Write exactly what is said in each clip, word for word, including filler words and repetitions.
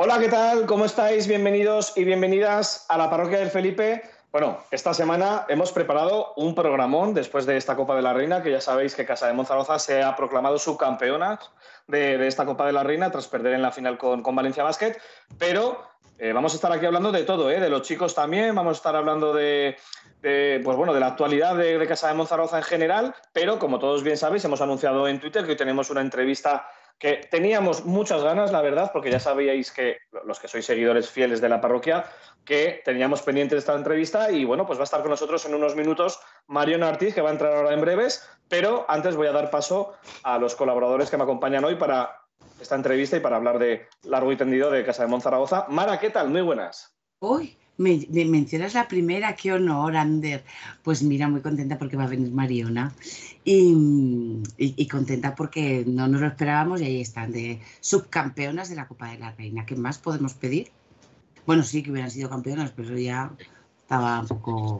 Hola, ¿qué tal? ¿Cómo estáis? Bienvenidos y bienvenidas a la Parroquia del Felipe. Bueno, esta semana hemos preparado un programón después de esta Copa de la Reina, que ya sabéis que Casa de Monzaragoza se ha proclamado subcampeona de, de esta Copa de la Reina tras perder en la final con, con Valencia Basket, pero eh, vamos a estar aquí hablando de todo, ¿eh? De los chicos también, vamos a estar hablando de, de, pues bueno, de la actualidad de, de Casa de Monzaragoza en general, pero como todos bien sabéis, hemos anunciado en Twitter que hoy tenemos una entrevista que teníamos muchas ganas, la verdad, porque ya sabíais que los que sois seguidores fieles de la parroquia, que teníamos pendiente esta entrevista y bueno, pues va a estar con nosotros en unos minutos Mariona Ortiz, que va a entrar ahora en breves, pero antes voy a dar paso a los colaboradores que me acompañan hoy para esta entrevista y para hablar de largo y tendido de Casa de Monzaragoza. Mara, ¿qué tal? Muy buenas. Uy, me, me mencionas la primera, qué honor, Ander. Pues mira, muy contenta porque va a venir Mariona y, y, y contenta porque no nos lo esperábamos y ahí están, de subcampeonas de la Copa de la Reina. ¿Qué más podemos pedir? Bueno, sí que hubieran sido campeonas, pero ya estaba un poco...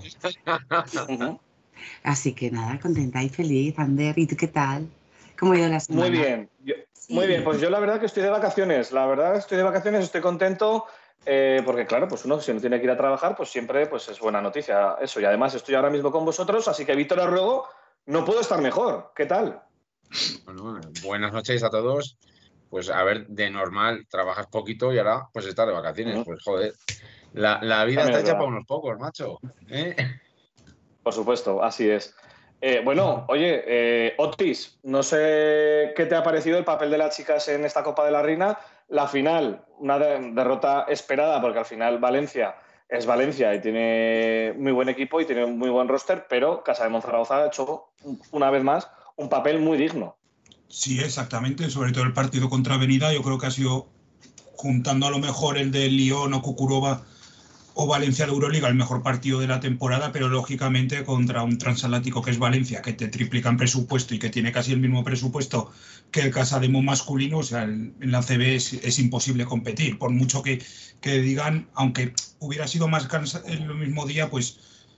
Así que nada, contenta y feliz, Ander. ¿Y tú qué tal? ¿Cómo ha ido la semana? Muy bien, yo, Sí. muy bien. Pues yo la verdad que estoy de vacaciones. La verdad estoy de vacaciones, estoy contento. Eh, porque claro, pues uno si no tiene que ir a trabajar, pues siempre pues es buena noticia eso. Y además estoy ahora mismo con vosotros, así que Víctor Arruego, no puedo estar mejor. ¿Qué tal? Bueno, buenas noches a todos. Pues a ver, de normal trabajas poquito y ahora pues estás de vacaciones. Uh-huh. Pues joder, la, la vida También está es hecha verdad. para unos pocos, macho. ¿Eh? Por supuesto, así es. Eh, bueno, oye, eh, Otis, no sé qué te ha parecido el papel de las chicas en esta Copa de la Reina. La final, una de derrota esperada, porque al final Valencia es Valencia y tiene muy buen equipo y tiene un muy buen roster, pero Casa de Monzaragoza ha hecho una vez más un papel muy digno. Sí, exactamente, sobre todo el partido contra Avenida, yo creo que ha sido, juntando a lo mejor el de Lyon o Kukurova o Valencia de Euroliga, el mejor partido de la temporada, pero lógicamente contra un transatlántico que es Valencia, que te triplican presupuesto y que tiene casi el mismo presupuesto que el Casademo masculino, o sea, el, en la A C B es, es imposible competir, por mucho que, que digan, aunque hubiera sido más cansado en el mismo día, pues,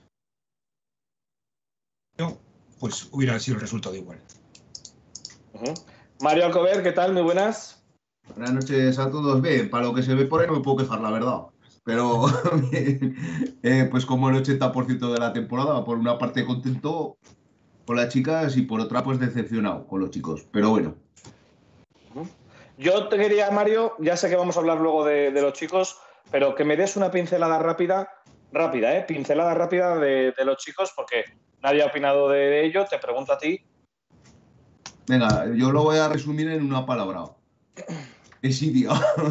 pues hubiera sido el resultado igual. Uh-huh. Mario Alcover, ¿qué tal? Muy buenas. Buenas noches a todos. Bien, para lo que se ve por ahí no me puedo quejar, la verdad. Pero, eh, pues como el ochenta por ciento de la temporada, por una parte contento con las chicas y por otra pues decepcionado con los chicos. Pero bueno. Yo te quería, Mario, ya sé que vamos a hablar luego de, de los chicos, pero que me des una pincelada rápida, rápida, ¿eh? Pincelada rápida de, de los chicos, porque nadie ha opinado de ello. Te pregunto a ti. Venga, yo lo voy a resumir en una palabra. Desidia.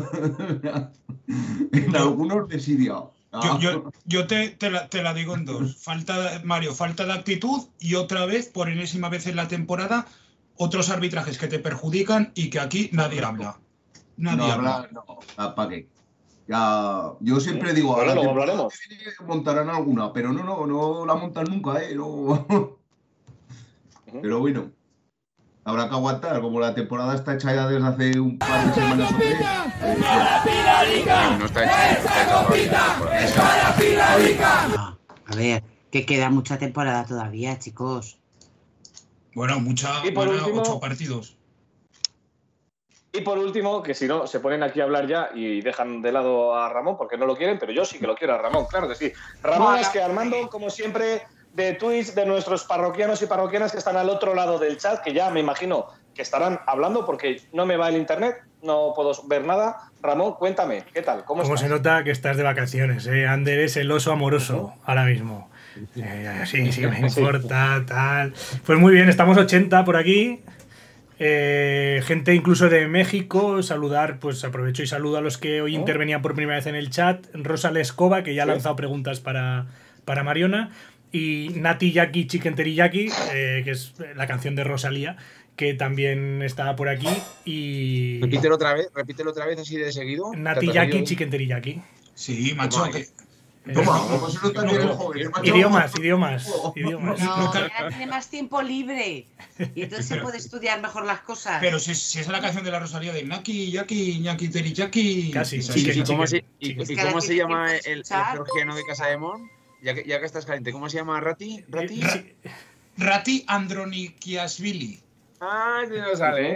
En algunos desidia. Yo, yo, yo te, te, la, te la digo en dos. Falta, Mario, falta de actitud y otra vez, por enésima vez en la temporada, otros arbitrajes que te perjudican y que aquí nadie habla. Nadie no, habla. habla. No, ¿para qué? Ya, yo siempre digo, bueno, a la luego temporada hablaremos. que viene montarán alguna, pero no, no, no la montan nunca, ¿eh? No. Uh-huh. Pero bueno. Habrá que aguantar, como la temporada está hecha ya desde hace un par de semanas o tres. No está hecha. No, a ver, que queda mucha temporada todavía, chicos. Bueno, mucha, Y por bueno, último, ocho partidos. Y por último, que si no, se ponen aquí a hablar ya y dejan de lado a Ramón, porque no lo quieren, pero yo sí que lo quiero a Ramón, claro que sí. Ramón, bueno, es que Armando, como siempre, de tweets de nuestros parroquianos y parroquianas que están al otro lado del chat, que ya me imagino que estarán hablando porque no me va el internet, no puedo ver nada. Ramón, cuéntame, ¿qué tal? ¿Cómo, ¿Cómo estás? se nota que estás de vacaciones? ¿eh? Ander es el oso amoroso uh-huh. ahora mismo. Eh, sí, sí, me importa, sí. tal. Pues muy bien, estamos ochenta por aquí. Eh, gente incluso de México, saludar, pues aprovecho y saludo a los que hoy oh. intervenían por primera vez en el chat. Rosa Lescova, que ya ha lanzado preguntas para, para Mariona. Y Nati Yaki Chicken Teriyaki, eh, que es la canción de Rosalía, que también está por aquí. Y... Repítelo otra vez, repítelo otra vez así de seguido. Nati Yaki Chicken Teriyaki. Sí, macho. Que... Toma, ¿cómo se nota que eres joven? Idiomas, idiomas, idiomas. No, ahora tiene más tiempo libre y entonces se puede estudiar mejor las cosas. Pero si, si es la canción de la Rosalía de Naki, Yaki, Ñaki, Teriyaki. Casi, sí, sí, sí, ¿Y cómo se, y, es y cómo se llama el, el georgiano de Casademón? Ya que, ya que estás caliente, ¿cómo se llama Rati? ¿Rati? Ra Rati Andronikiashvili. Ah, sí no sale.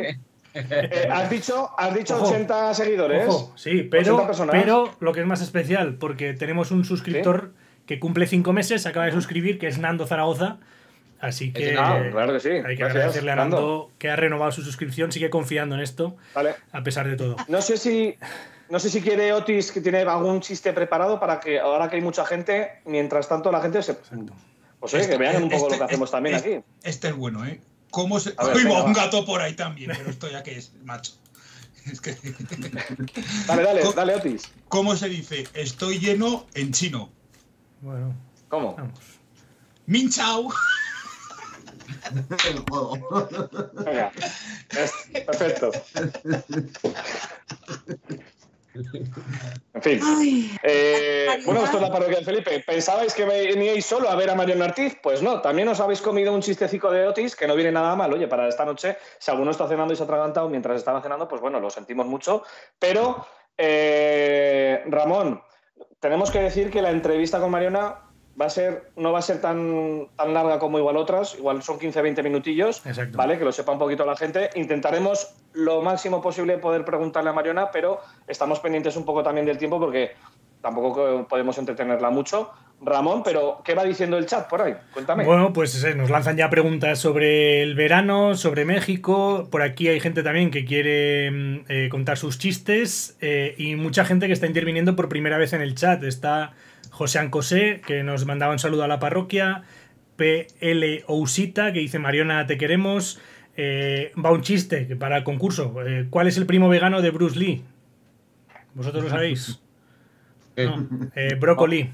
Eh, has dicho, has dicho Ojo, ochenta seguidores. Ojo, sí, pero, ochenta personas. pero lo que es más especial, porque tenemos un suscriptor que cumple cinco meses, se acaba de suscribir, que es Nando Zaragoza. Así que, Ah, claro que sí. hay que Gracias, agradecerle a Nando, Nando, que ha renovado su suscripción, sigue confiando en esto, vale. a pesar de todo. No sé si, no sé si quiere Otis que tiene algún chiste preparado para que ahora que hay mucha gente, mientras tanto la gente se, pues, oye, Este- que vean un poco este- lo que hacemos también este- aquí. Este es bueno, ¿eh? ¿Cómo se... A ver, Uy, venga, va un va. gato por ahí también, pero esto ya que es, macho. Es que... Dale, dale, ¿Cómo- dale, Otis. ¿Cómo se dice estoy lleno en chino? Bueno, ¿Cómo? vamos. Min chao. El juego. Venga. Es- perfecto. En fin. Ay, Eh, Mariona. bueno, esto es la parroquia de Felipe. ¿Pensabais que veníais solo a ver a Mariona Ortiz? Pues no, también os habéis comido un chistecico de Otis, que no viene nada mal. Oye, para esta noche, si alguno está cenando y se ha atragantado mientras estaba cenando, pues bueno, lo sentimos mucho. Pero, eh, Ramón, tenemos que decir que la entrevista con Mariona va a ser, no va a ser tan, tan larga como igual otras, igual son quince a veinte minutillos, Exacto. ¿vale? Que lo sepa un poquito la gente. Intentaremos lo máximo posible poder preguntarle a Mariona, pero estamos pendientes un poco también del tiempo porque tampoco podemos entretenerla mucho. Ramón, pero ¿qué va diciendo el chat por ahí? Cuéntame. Bueno, pues eh, nos lanzan ya preguntas sobre el verano, sobre México. Por aquí hay gente también que quiere mm, eh, contar sus chistes eh, y mucha gente que está interviniendo por primera vez en el chat. Está José Ancosé, que nos mandaba un saludo a la parroquia. P L Ousita, que dice Mariona, te queremos. Eh, va un chiste que para el concurso. Eh, ¿Cuál es el primo vegano de Bruce Lee? ¿Vosotros lo sabéis? No. Eh, brócoli.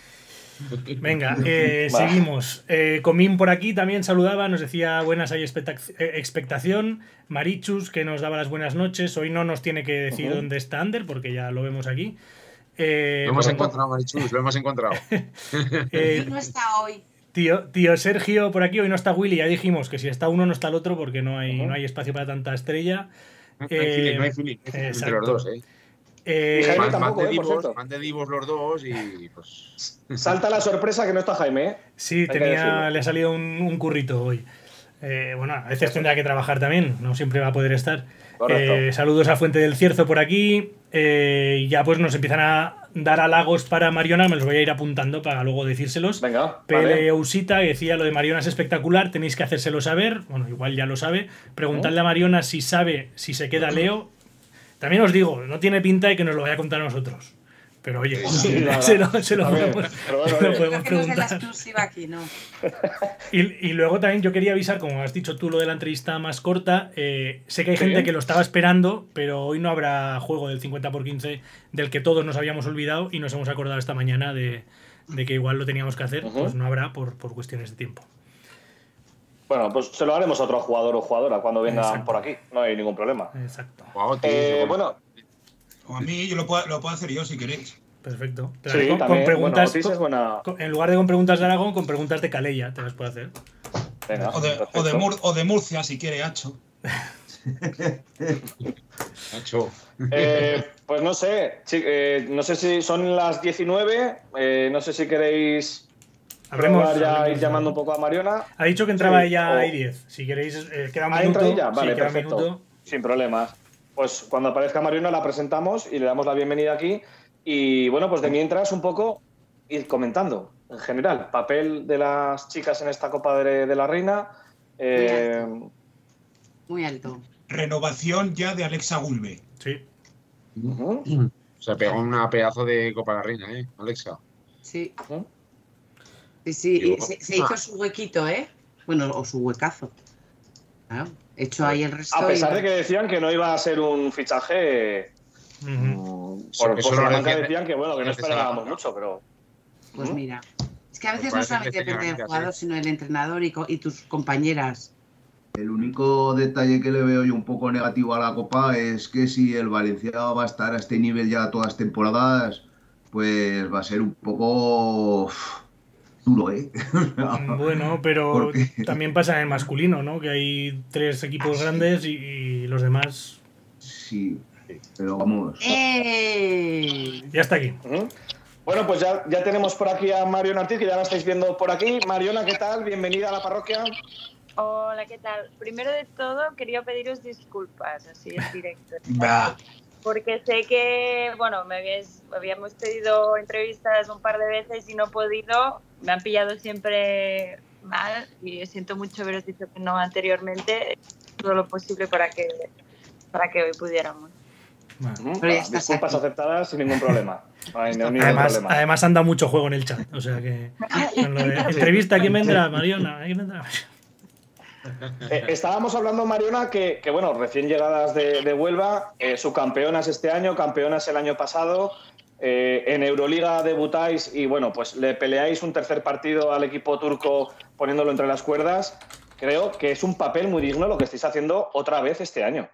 Venga, eh, Va. seguimos. Eh, Comín por aquí también saludaba, nos decía buenas, hay expectac- eh, expectación. Marichus, que nos daba las buenas noches. Hoy no nos tiene que decir Ujú. dónde está Ander, porque ya lo vemos aquí. Eh, Lo hemos bueno, encontrado, Marichus, lo hemos encontrado. eh, no está hoy. tío, tío Sergio por aquí, hoy no está Willy, ya dijimos que si está uno no está el otro porque no hay, Ujú. no hay espacio para tanta estrella. No hay feeling, no hay Eh, feeling entre exacto. los dos, ¿eh? Eh, Y Jaime Van, van tampoco, de eh, por divos, cierto. van de divos los dos y pues... Salta la sorpresa que no está Jaime, ¿eh? Sí, Hay que tenía, decirlo. le ha salido un, un currito hoy. Eh, bueno, a veces tendrá que trabajar también, no siempre va a poder estar. Correcto. Eh, saludos a Fuente del Cierzo por aquí. Eh, y ya pues nos empiezan a dar halagos para Mariona, me los voy a ir apuntando para luego decírselos. Venga, Pele vale. Usita, que decía lo de Mariona es espectacular, tenéis que hacérselo saber. Bueno, igual ya lo sabe. Preguntadle a Mariona si sabe si se queda Leo. También os digo, no tiene pinta de que nos lo vaya a contar a nosotros. Pero oye, Sí, nada. se lo, se lo A ver, podemos, pero bueno, se lo oye. podemos Creo que nos dé la preguntar. exclusiva aquí, ¿no? Y, y luego también yo quería avisar, como has dicho tú, lo de la entrevista más corta. eh, sé que hay Sí. gente que lo estaba esperando, pero hoy no habrá juego del cincuenta por quince del que todos nos habíamos olvidado y nos hemos acordado esta mañana de, de que igual lo teníamos que hacer. Ujú. Pues no habrá por, por cuestiones de tiempo. Bueno, pues se lo haremos a otro jugador o jugadora cuando vengan Exacto. por aquí. No hay ningún problema. Exacto. Guau, tío, Eh, yo- bueno, O a mí yo lo puedo, lo puedo hacer yo si queréis. Perfecto. Te las- sí, con, con también. preguntas, bueno, Otis es buena. con- en lugar de con preguntas de Aragón, con preguntas de Calella te las puedo hacer. Venga, O de, o perfecto. de, Mur- o de Murcia si quiere, Hacho. Nacho. Eh, pues no sé, chi- eh, no sé si son las diecinueve, eh, no sé si queréis Hablemos- probar ya hablemos ir de- llamando un poco a Mariona. Ha dicho que entraba Sí, ella o- a I diez. Si queréis, eh, queda un ¿Ha minuto. entrado ella? Sí, Vale, queda un perfecto. minuto. Sin problemas. Pues cuando aparezca Mariona la presentamos y le damos la bienvenida aquí. Y bueno, pues de mientras un poco ir comentando en general, papel de las chicas en esta Copa de, de la Reina. Eh, Muy alto. Renovación ya de Alexa Gulbe. Sí. ujú, Se pegó una pedazo de Copa de la Reina, ¿eh, Alexa? Sí. ujú. Sí, sí. Digo, y se, se hizo su huequito, ¿eh? Bueno, o su huecazo. Claro. Hecho ahí el resto. A pesar y- de que decían que no iba a ser un fichaje. Ujú. mm, Eso- Por, por eso lo Salamanca decían- decían que bueno, que no decían esperábamos Salamanca. mucho, pero. Pues ujú. mira. Es que a Pues veces no parece solamente que tenía depende del ganas, jugador, ¿eh? sino del entrenador y, co- y tus compañeras. El único detalle que le veo yo un poco negativo a la Copa es que si el Valencia va a estar a este nivel ya todas las temporadas, pues va a ser un poco uf, duro, ¿eh? Bueno, pero Porque- también pasa en el masculino, ¿no? Que hay tres equipos grandes y, y los demás. Sí, pero vamos. ¡Eh! Ya está aquí. Ujú. Bueno, pues ya, ya tenemos por aquí a Mariona Ortiz, que ya la estáis viendo por aquí. Mariona, ¿qué tal? Bienvenida a la parroquia. Hola, ¿qué tal? Primero de todo, quería pediros disculpas, así en directo. Va. Porque sé que, bueno, me habéis, habíamos pedido entrevistas un par de veces y no he podido. Me han pillado siempre mal y siento mucho haberos dicho que no anteriormente. Todo lo posible para que, para que hoy pudiéramos. Bueno. Uh -huh. ah, disculpas aquí. Aceptadas sin ningún problema. No hay ningún además, problema. además anda mucho juego en el chat. O sea que. Con lo de, entrevista, ¿quién vendrá? Mariona, ¿quién vendrá? Eh, estábamos hablando, Mariona, que, que bueno, recién llegadas de, de Huelva, eh, subcampeonas este año, campeonas el año pasado, eh, en Euroliga debutáis y bueno, pues le peleáis un tercer partido al equipo turco poniéndolo entre las cuerdas. Creo que es un papel muy digno lo que estáis haciendo otra vez este año.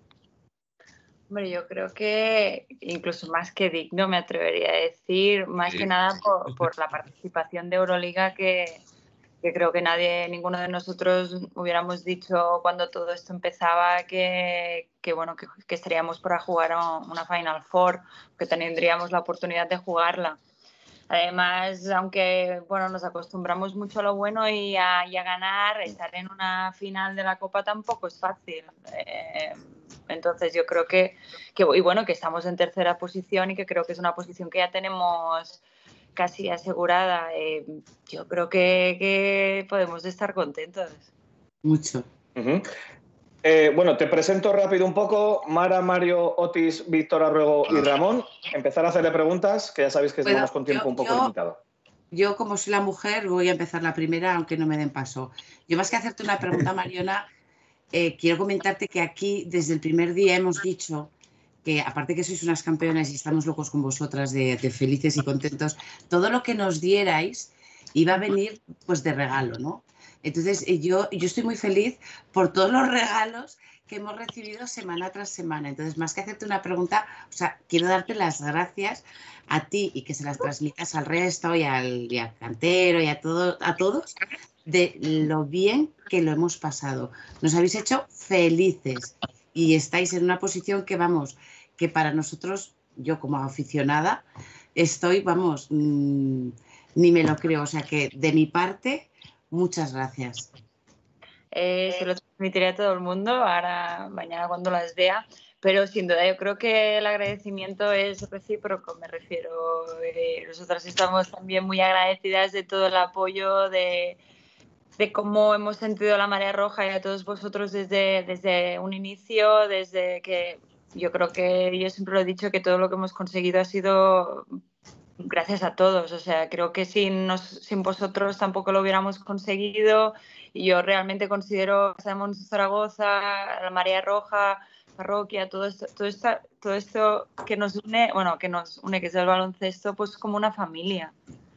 Hombre, yo creo que incluso más que digno, me atrevería a decir, más que nada por, por la participación de Euroliga que... que creo que nadie, ninguno de nosotros hubiéramos dicho cuando todo esto empezaba que, que bueno, que, que estaríamos para jugar una Final Four, que tendríamos la oportunidad de jugarla. Además, aunque bueno, nos acostumbramos mucho a lo bueno y a, y a ganar, estar en una final de la Copa tampoco es fácil. Eh, entonces yo creo que, que, y bueno, que estamos en tercera posición y que creo que es una posición que ya tenemos casi asegurada. Eh, yo creo que, que podemos estar contentos. Mucho. Uh-huh. eh, bueno, te presento rápido un poco. Mara, Mario, Otis, Víctor, Arruego y Ramón. Empezar a hacerle preguntas, que ya sabéis que bueno, vamos con tiempo yo, un poco yo, limitado. Yo, como soy la mujer, voy a empezar la primera, aunque no me den paso. Yo, más que hacerte una pregunta, Mariona, eh, quiero comentarte que aquí, desde el primer día, hemos dicho que, aparte que sois unas campeonas y estamos locos con vosotras de, de felices y contentos, todo lo que nos dierais iba a venir pues de regalo, ¿no? Entonces, yo, yo estoy muy feliz por todos los regalos que hemos recibido semana tras semana. Entonces, más que hacerte una pregunta, o sea, quiero darte las gracias a ti y que se las transmitas al resto y al, y al cantero y a, todo, a todos de lo bien que lo hemos pasado. Nos habéis hecho felices y estáis en una posición que, vamos, que para nosotros, yo como aficionada, estoy, vamos, mmm, ni me lo creo. O sea que de mi parte, muchas gracias. Eh, se lo transmitiré a todo el mundo, ahora, mañana cuando las vea, pero sin duda yo creo que el agradecimiento es recíproco, me refiero. Eh, nosotras estamos también muy agradecidas de todo el apoyo, de, de cómo hemos sentido la Marea Roja y a todos vosotros desde, desde un inicio, desde que yo creo que yo siempre lo he dicho, que todo lo que hemos conseguido ha sido gracias a todos. O sea, creo que sin, nos, sin vosotros tampoco lo hubiéramos conseguido. Y yo realmente considero a Mons Zaragoza, la Marea Roja, Parroquia, todo esto, todo, esto, todo esto que nos une, bueno, que nos une, que es el baloncesto, pues como una familia.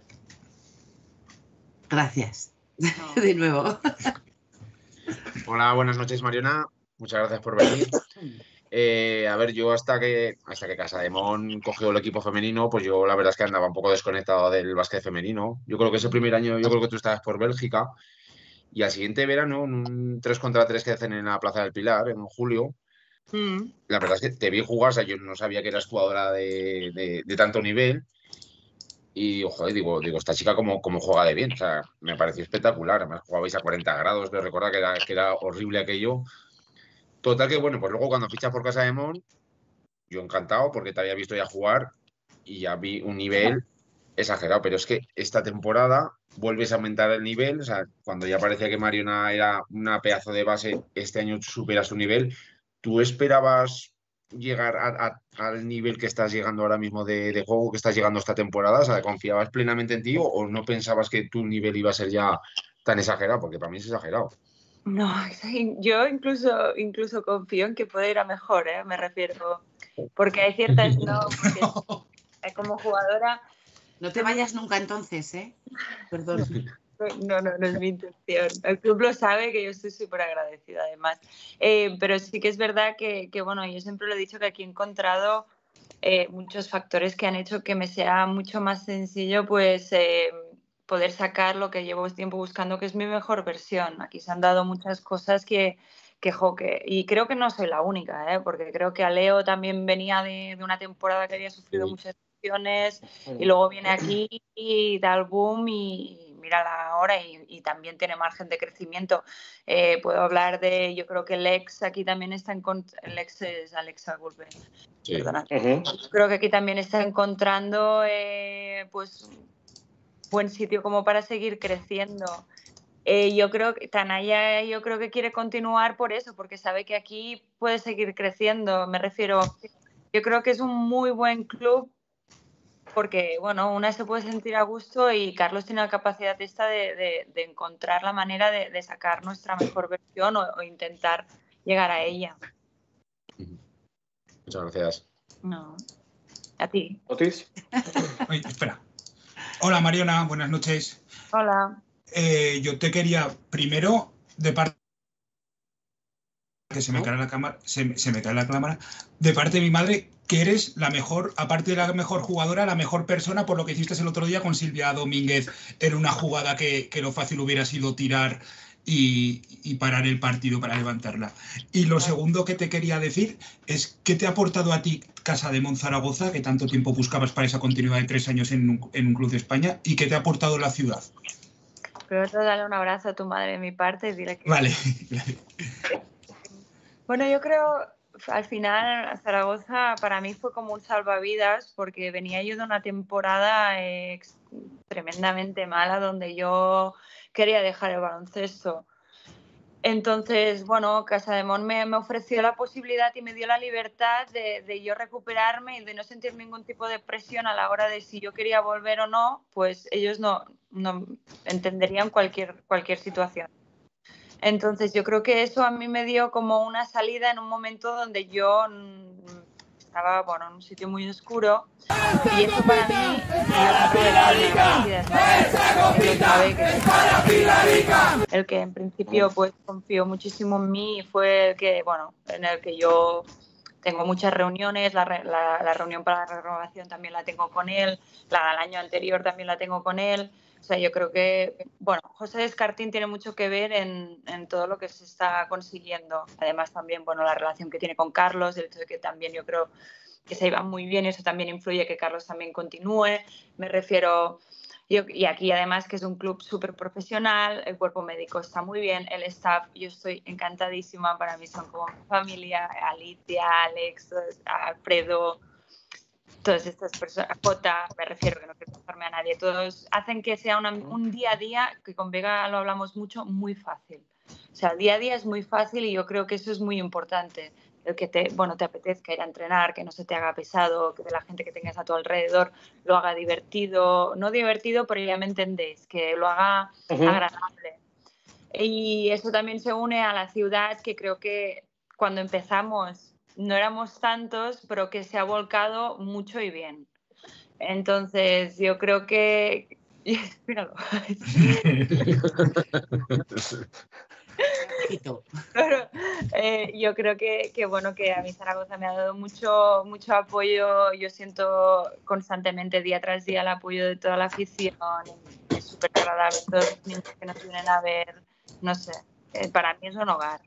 Gracias. No. De nuevo. Hola, buenas noches, Mariona. Muchas gracias por venir. Eh, a ver, yo hasta que hasta que Casademón cogió el equipo femenino, pues yo la verdad es que andaba un poco desconectado del básquet femenino. Yo creo que ese primer año, yo creo que tú estabas por Bélgica, y al siguiente verano, en un tres contra tres que hacen en la Plaza del Pilar, en julio, mm. la verdad es que te vi jugar, o sea, yo no sabía que eras jugadora de, de, de tanto nivel, y ojo, digo, digo, esta chica como, como juega de bien, o sea, me pareció espectacular. Además jugabais a cuarenta grados, pero recuerda que era, que era horrible aquello. Total que, bueno, pues luego cuando fichas por Casademón, yo encantado porque te había visto ya jugar y ya vi un nivel exagerado, pero es que esta temporada vuelves a aumentar el nivel. O sea, cuando ya parecía que Mariona era una pedazo de base, este año superas su nivel. ¿Tú esperabas llegar a, a, al nivel que estás llegando ahora mismo de, de juego, que estás llegando esta temporada? O sea, ¿confiabas plenamente en ti o, o no pensabas que tu nivel iba a ser ya tan exagerado? Porque para mí es exagerado. No, yo incluso, incluso confío en que puede ir a mejor, ¿eh? Me refiero, porque hay ciertas, no, porque como jugadora... No te vayas nunca entonces, ¿eh? Perdón. No, no, no es mi intención. El club lo sabe, que yo estoy súper agradecida además. Eh, pero sí que es verdad que, que, bueno, yo siempre lo he dicho que aquí he encontrado eh, muchos factores que han hecho que me sea mucho más sencillo, pues... Eh, poder sacar lo que llevo tiempo buscando, que es mi mejor versión. Aquí se han dado muchas cosas que, que, jo, que y creo que no soy la única, ¿eh? Porque creo que Aleo también venía de, de una temporada que había sufrido sí. muchas lesiones y luego viene aquí y da el boom y, mírala ahora y, y también tiene margen de crecimiento. Eh, puedo hablar de, yo creo que el ex aquí también está en el ex es Alexa Gulbe, sí. Perdona. Uh-huh. Creo que aquí también está encontrando eh, pues buen sitio como para seguir creciendo. Eh, yo creo que Tanaya yo creo que quiere continuar por eso, porque sabe que aquí puede seguir creciendo. Me refiero, yo creo que es un muy buen club porque, bueno, una se puede sentir a gusto y Carlos tiene la capacidad esta de, de, de encontrar la manera de, de sacar nuestra mejor versión o, o intentar llegar a ella. Muchas gracias. No, a ti. Otis. Ay, espera. Hola Mariona, buenas noches. Hola. Eh, yo te quería primero, de parte que se me cae la cámara, se, se me cae la cámara, de parte de mi madre, que eres la mejor, aparte de la mejor jugadora, la mejor persona por lo que hiciste el otro día con Silvia Domínguez en una jugada que, que lo fácil hubiera sido tirar y, y parar el partido para levantarla. Y lo segundo que te quería decir es ¿qué te ha aportado a ti Casademón Zaragoza, que tanto tiempo buscabas para esa continuidad de tres años en un, en un club de España, y qué te ha aportado la ciudad? Primero dale un abrazo a tu madre de mi parte y dile que... Vale. Bueno, yo creo, al final, Zaragoza para mí fue como un salvavidas porque venía yo de una temporada eh, tremendamente mala donde yo quería dejar el baloncesto. Entonces, bueno, Casademón me, me ofreció la posibilidad y me dio la libertad de, de yo recuperarme y de no sentir ningún tipo de presión a la hora de si yo quería volver o no, pues ellos no, no entenderían cualquier, cualquier situación. Entonces, yo creo que eso a mí me dio como una salida en un momento donde yo estaba, bueno, en un sitio muy oscuro y eso para mí, el que en principio pues confió muchísimo en mí y fue el que, bueno, en el que yo tengo muchas reuniones, la, la, la reunión para la renovación también la tengo con él, la del año anterior también la tengo con él. O sea, yo creo que, bueno, José Descartín tiene mucho que ver en, en todo lo que se está consiguiendo. Además, también, bueno, la relación que tiene con Carlos, el hecho de que también yo creo que se iban muy bien, eso también influye que Carlos también continúe. Me refiero, yo, y aquí además que es un club súper profesional, el cuerpo médico está muy bien, el staff, yo estoy encantadísima, para mí son como mi familia, Alicia, Alex, Alfredo... Todas estas personas, Jota, me refiero que no quiero pasarme a nadie, todos hacen que sea una, un día a día, que con Vega lo hablamos mucho, muy fácil. O sea, el día a día es muy fácil y yo creo que eso es muy importante. El que te, bueno, te apetezca ir a entrenar, que no se te haga pesado, que de la gente que tengas a tu alrededor lo haga divertido, no divertido, pero ya me entendéis, que lo haga uh-huh. agradable. Y eso también se une a la ciudad, que creo que cuando empezamos no éramos tantos, pero que se ha volcado mucho y bien. Entonces, yo creo que... Míralo. Claro, eh, yo creo que, que, bueno, que a mí Zaragoza me ha dado mucho, mucho apoyo. Yo siento constantemente, día tras día, el apoyo de toda la afición. Es súper agradable. Todos los niños que nos vienen a ver, no sé, eh, para mí es un hogar.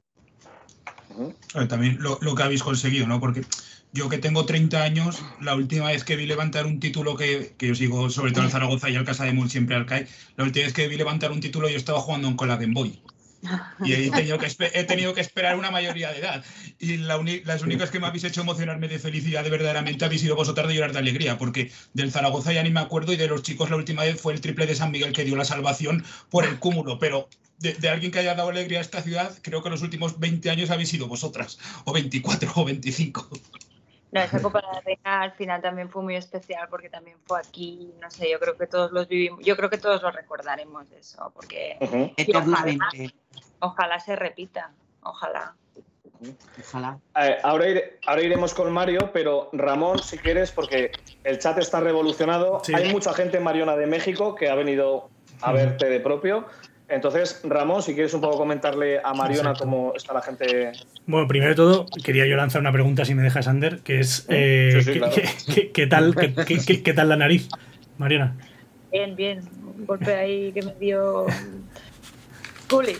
También lo, lo que habéis conseguido, ¿no? Porque yo que tengo treinta años, la última vez que vi levantar un título que, que yo sigo sobre todo al Zaragoza y al Casademón siempre al C A I, la última vez que vi levantar un título yo estaba jugando con la Game Boy. Y he tenido, que he tenido que esperar una mayoría de edad. Y la uni las únicas que me habéis hecho emocionarme de felicidad de verdaderamente habéis sido vosotras de llorar de alegría, porque del Zaragoza ya ni me acuerdo y de los chicos la última vez fue el triple de San Miguel que dio la salvación por el cúmulo, pero de, de alguien que haya dado alegría a esta ciudad, creo que los últimos veinte años habéis sido vosotras, o veinticuatro o veinticinco. No, esa Copa de la Reina al final también fue muy especial porque también fue aquí, no sé, yo creo que todos los vivimos, yo creo que todos lo recordaremos eso, porque uh-huh. ojalá, ojalá se repita, ojalá. Ojalá. Eh, ahora, ire, ahora iremos con Mario, pero Ramón, si quieres, porque el chat está revolucionado, sí. Hay mucha gente, Mariona, de México que ha venido a verte de propio. Entonces, Ramón, si quieres un poco comentarle a Mariona Exacto. cómo está la gente... Bueno, primero de todo, quería yo lanzar una pregunta, si me dejas, Ander, que es eh, sí, sí, ¿qué, claro. ¿qué, qué, qué, tal, qué, qué, ¿qué tal la nariz, Mariona? Bien, bien. Un golpe ahí que me dio... Coolidge.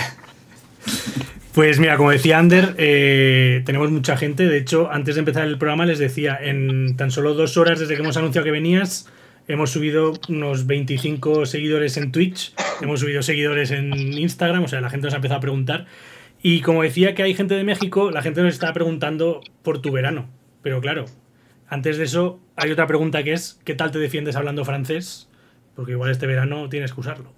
Pues mira, como decía Ander, eh, tenemos mucha gente. De hecho, antes de empezar el programa les decía, en tan solo dos horas desde que hemos anunciado que venías... hemos subido unos veinticinco seguidores en Twitch, hemos subido seguidores en Instagram, o sea, la gente nos ha empezado a preguntar. Y como decía que hay gente de México, la gente nos está preguntando por tu verano. Pero claro, antes de eso hay otra pregunta que es, ¿qué tal te defiendes hablando francés? Porque igual este verano tienes que usarlo.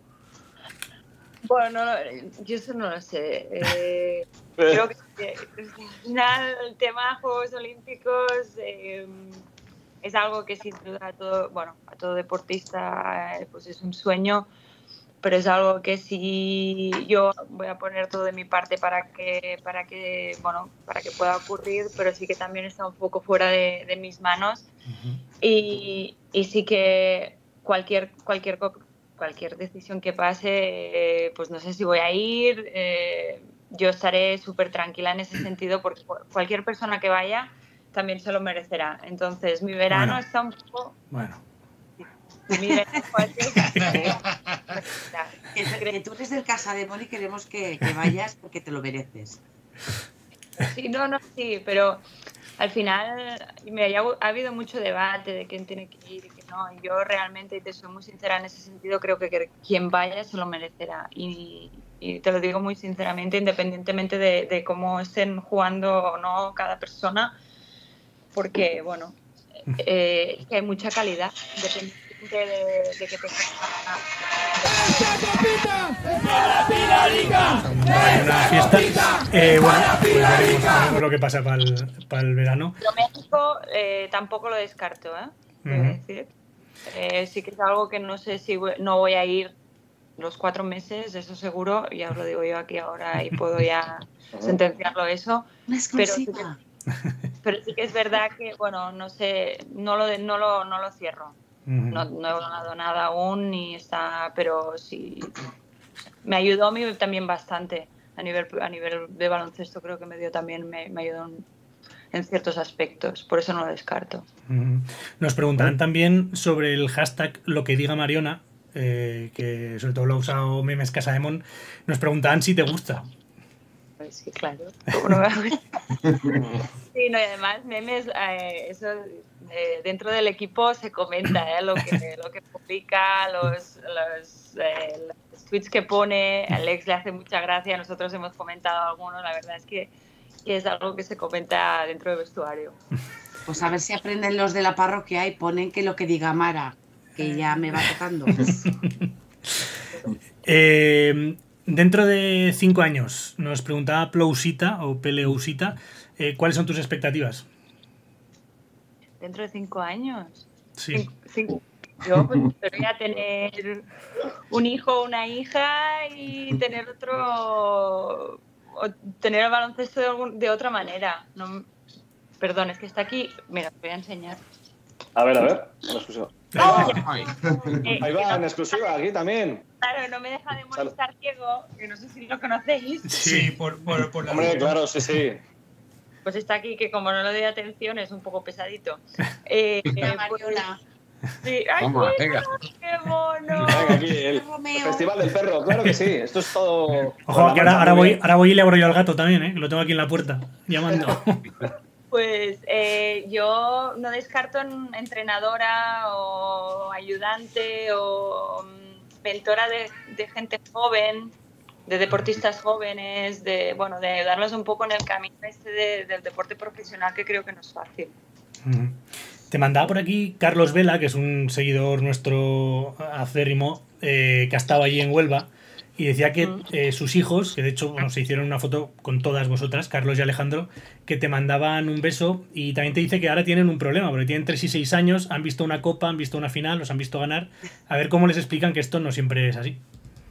Bueno, no, yo eso no lo sé. Eh, creo que, que al final el tema Juegos Olímpicos eh, es algo que sin duda a todo, bueno, a todo deportista eh, pues es un sueño, pero es algo que sí yo voy a poner todo de mi parte para que, para que, bueno, para que pueda ocurrir, pero sí que también está un poco fuera de, de mis manos. Uh-huh. y, y sí que cualquier, cualquier cualquier decisión que pase, eh, pues no sé si voy a ir, eh, yo estaré súper tranquila en ese sentido porque cualquier persona que vaya también se lo merecerá. Entonces, mi verano bueno. está un poco... Bueno. Mi verano que, que tú eres del Casademón y queremos que, que vayas porque te lo mereces. Sí, no, no, sí, pero al final me ha, ha habido mucho debate de quién tiene que ir y que no. Y yo realmente, y te soy muy sincera en ese sentido, creo que, que quien vaya se lo merecerá. Y, y te lo digo muy sinceramente, independientemente de, de cómo estén jugando o no cada persona, porque, bueno, eh, que hay mucha calidad, independientemente de, de que te... Una fiesta. Eh, bueno, pues veremos, veremos lo que pasa para el, para el verano. Pero México eh, tampoco lo descarto, ¿eh? Quiero uh-huh. decir. Eh, sí que es algo que no sé si voy, no voy a ir los cuatro meses, eso seguro, ya os lo digo yo aquí ahora y puedo ya sentenciarlo eso. Pero sí, que, pero sí que es verdad que, bueno, no sé, no lo, no lo, no lo cierro. Uh-huh. No, no he ganado nada aún, ni está, pero sí me ayudó a mí también bastante a nivel, a nivel de baloncesto, creo que me dio también, me, me ayudó en, en ciertos aspectos, por eso no lo descarto. Uh-huh. Nos preguntarán también sobre el hashtag lo que diga Mariona, eh, que sobre todo lo ha usado Memes Casademón. Nos preguntaban si te gusta. Pues sí, claro. ¿Cómo no me gusta? Sí, no, y además Memes, eh, eso eh, dentro del equipo se comenta, eh, lo que lo que publica, los, los, eh, los tweets que pone, a Alex le hace mucha gracia, nosotros hemos comentado algunos, la verdad es que, que es algo que se comenta dentro del vestuario. Pues a ver si aprenden los de la parroquia y ponen que lo que diga Mara, que ya me va tocando. eh... Dentro de cinco años, nos preguntaba Plousita o Peleusita, eh, ¿cuáles son tus expectativas? ¿Dentro de cinco años? Sí. Cinco, cinco. Yo pues, espero tener un hijo o una hija y tener otro... O tener el baloncesto de, algún, de otra manera. No, perdón, es que está aquí... Mira, te voy a enseñar. A ver, a ver, en exclusiva. Oh, Ahí va, en exclusiva, aquí también. Claro, no me deja de molestar Diego, que no sé si lo conocéis. Sí, por, por, por la Hombre, vida. Claro, sí, sí. Pues está aquí, que como no le doy atención, es un poco pesadito. Eh, eh, pues, sí. ¡Ay, Toma, qué, venga. ¡Qué mono! Venga, aquí, el, el Festival del Perro, claro que sí. Esto es todo... Ojo, que ahora, ahora, voy, ahora voy y le abro yo al gato también, ¿eh? Que lo tengo aquí en la puerta, llamando. Pues eh, yo no descarto en entrenadora o ayudante o mentora de, de gente joven, de deportistas jóvenes, de bueno, de ayudarlos un poco en el camino este de, del deporte profesional, que creo que no es fácil. Uh-huh. Te mandaba por aquí Carlos Vela, que es un seguidor nuestro acérrimo, eh, que ha estado allí en Huelva, y decía que eh, sus hijos, que de hecho bueno, se hicieron una foto con todas vosotras, Carlos y Alejandro, que te mandaban un beso, y también te dice que ahora tienen un problema, porque tienen tres y seis años, han visto una copa, han visto una final, los han visto ganar. A ver cómo les explican que esto no siempre es así.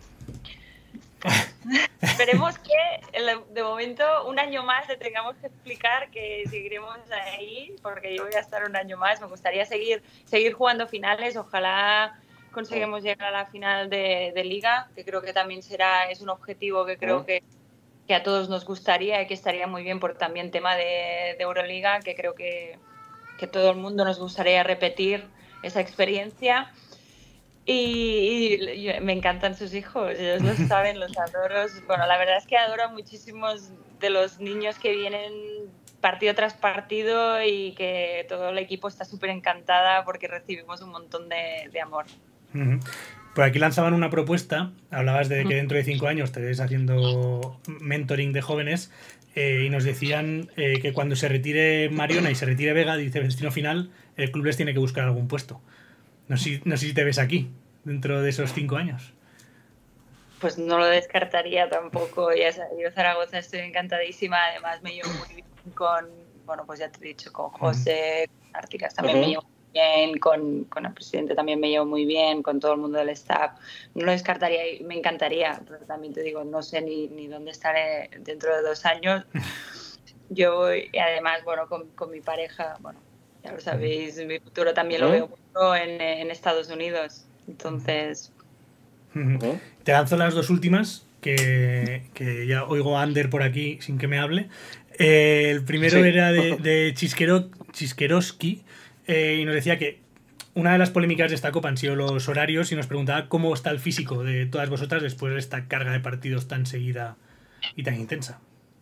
Esperemos que de momento un año más le tengamos que explicar que seguiremos ahí, porque yo voy a estar un año más. Me gustaría seguir, seguir jugando finales, ojalá conseguimos llegar a la final de, de Liga, que creo que también será es un objetivo que creo que, que a todos nos gustaría y que estaría muy bien por también tema de, de Euroliga, que creo que, que todo el mundo nos gustaría repetir esa experiencia. Y, y, y me encantan sus hijos, ellos lo saben, los adoro. Bueno, la verdad es que adoro a muchísimos de los niños que vienen partido tras partido y que todo el equipo está súper encantada porque recibimos un montón de, de amor. Uh-huh. Por aquí lanzaban una propuesta, hablabas de que dentro de cinco años te ves haciendo mentoring de jóvenes eh, y nos decían eh, que cuando se retire Mariona y se retire Vega, dice Destino Final, el club les tiene que buscar algún puesto. No sé, no sé si te ves aquí, dentro de esos cinco años. Pues no lo descartaría tampoco. Ya sabes, yo Zaragoza estoy encantadísima, además me llevo muy bien con, bueno, pues ya te he dicho, con José, con Articas también uh-huh. me llevo muy bien, con, con el presidente también me llevo muy bien, con todo el mundo del staff. No lo descartaría y me encantaría, pero también te digo, no sé ni, ni dónde estaré dentro de dos años. Yo voy, y además, bueno, con, con mi pareja, bueno, ya lo sabéis, mi futuro también uh-huh. lo veo mucho en, en Estados Unidos. Entonces... Uh-huh. Te lanzo las dos últimas, que, que ya oigo a Ander por aquí sin que me hable. Eh, el primero sí. era de, de Chisquero, Chisqueroski eh, y nos decía que una de las polémicas de esta Copa han sido los horarios y nos preguntaba cómo está el físico de todas vosotras después de esta carga de partidos tan seguida y tan intensa.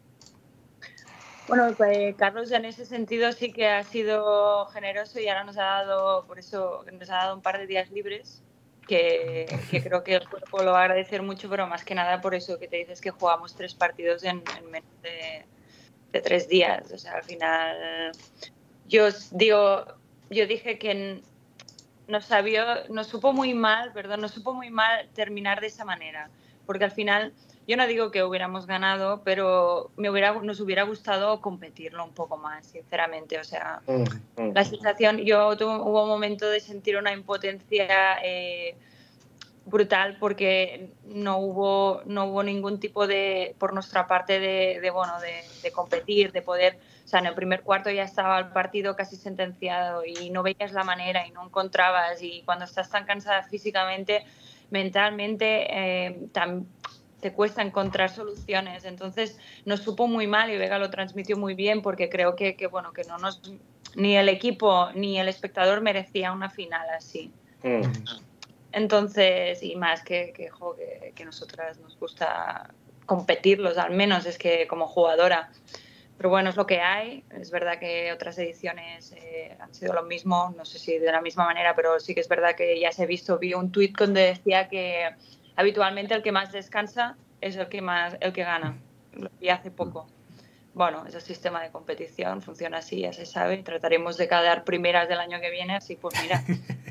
Bueno, pues Carlos en ese sentido sí que ha sido generoso y ahora nos ha dado, por eso nos ha dado un par de días libres. Que, que creo que el cuerpo lo va a agradecer mucho, pero más que nada por eso que te dices que jugamos tres partidos en, en menos de, de tres días. O sea, al final yo digo, yo dije que nos sabía, nos supo muy mal, perdón, nos supo muy mal terminar de esa manera, porque al final yo no digo que hubiéramos ganado, pero me hubiera, nos hubiera gustado competirlo un poco más, sinceramente. O sea, mm, mm. la sensación, yo tuve, hubo un momento de sentir una impotencia eh, brutal porque no hubo, no hubo ningún tipo de, por nuestra parte, de, de bueno, de, de competir, de poder. O sea, en el primer cuarto ya estaba el partido casi sentenciado y no veías la manera y no encontrabas. Y cuando estás tan cansada físicamente, mentalmente, eh, tan te cuesta encontrar soluciones. Entonces nos supo muy mal y Vega lo transmitió muy bien porque creo que, que bueno, que no nos, ni el equipo ni el espectador merecía una final así. Mm. Entonces, y más que, que, jo, que, que nosotras nos gusta competirlos, al menos es que como jugadora. Pero bueno, es lo que hay. Es verdad que otras ediciones eh, han sido lo mismo, no sé si de la misma manera, pero sí que es verdad que ya se ha visto, vi un tuit donde decía que habitualmente el que más descansa es el que más el que gana. Lo vi hace poco. Bueno, ese sistema de competición funciona así, ya se sabe. Trataremos de quedar primeras del año que viene, así pues mira.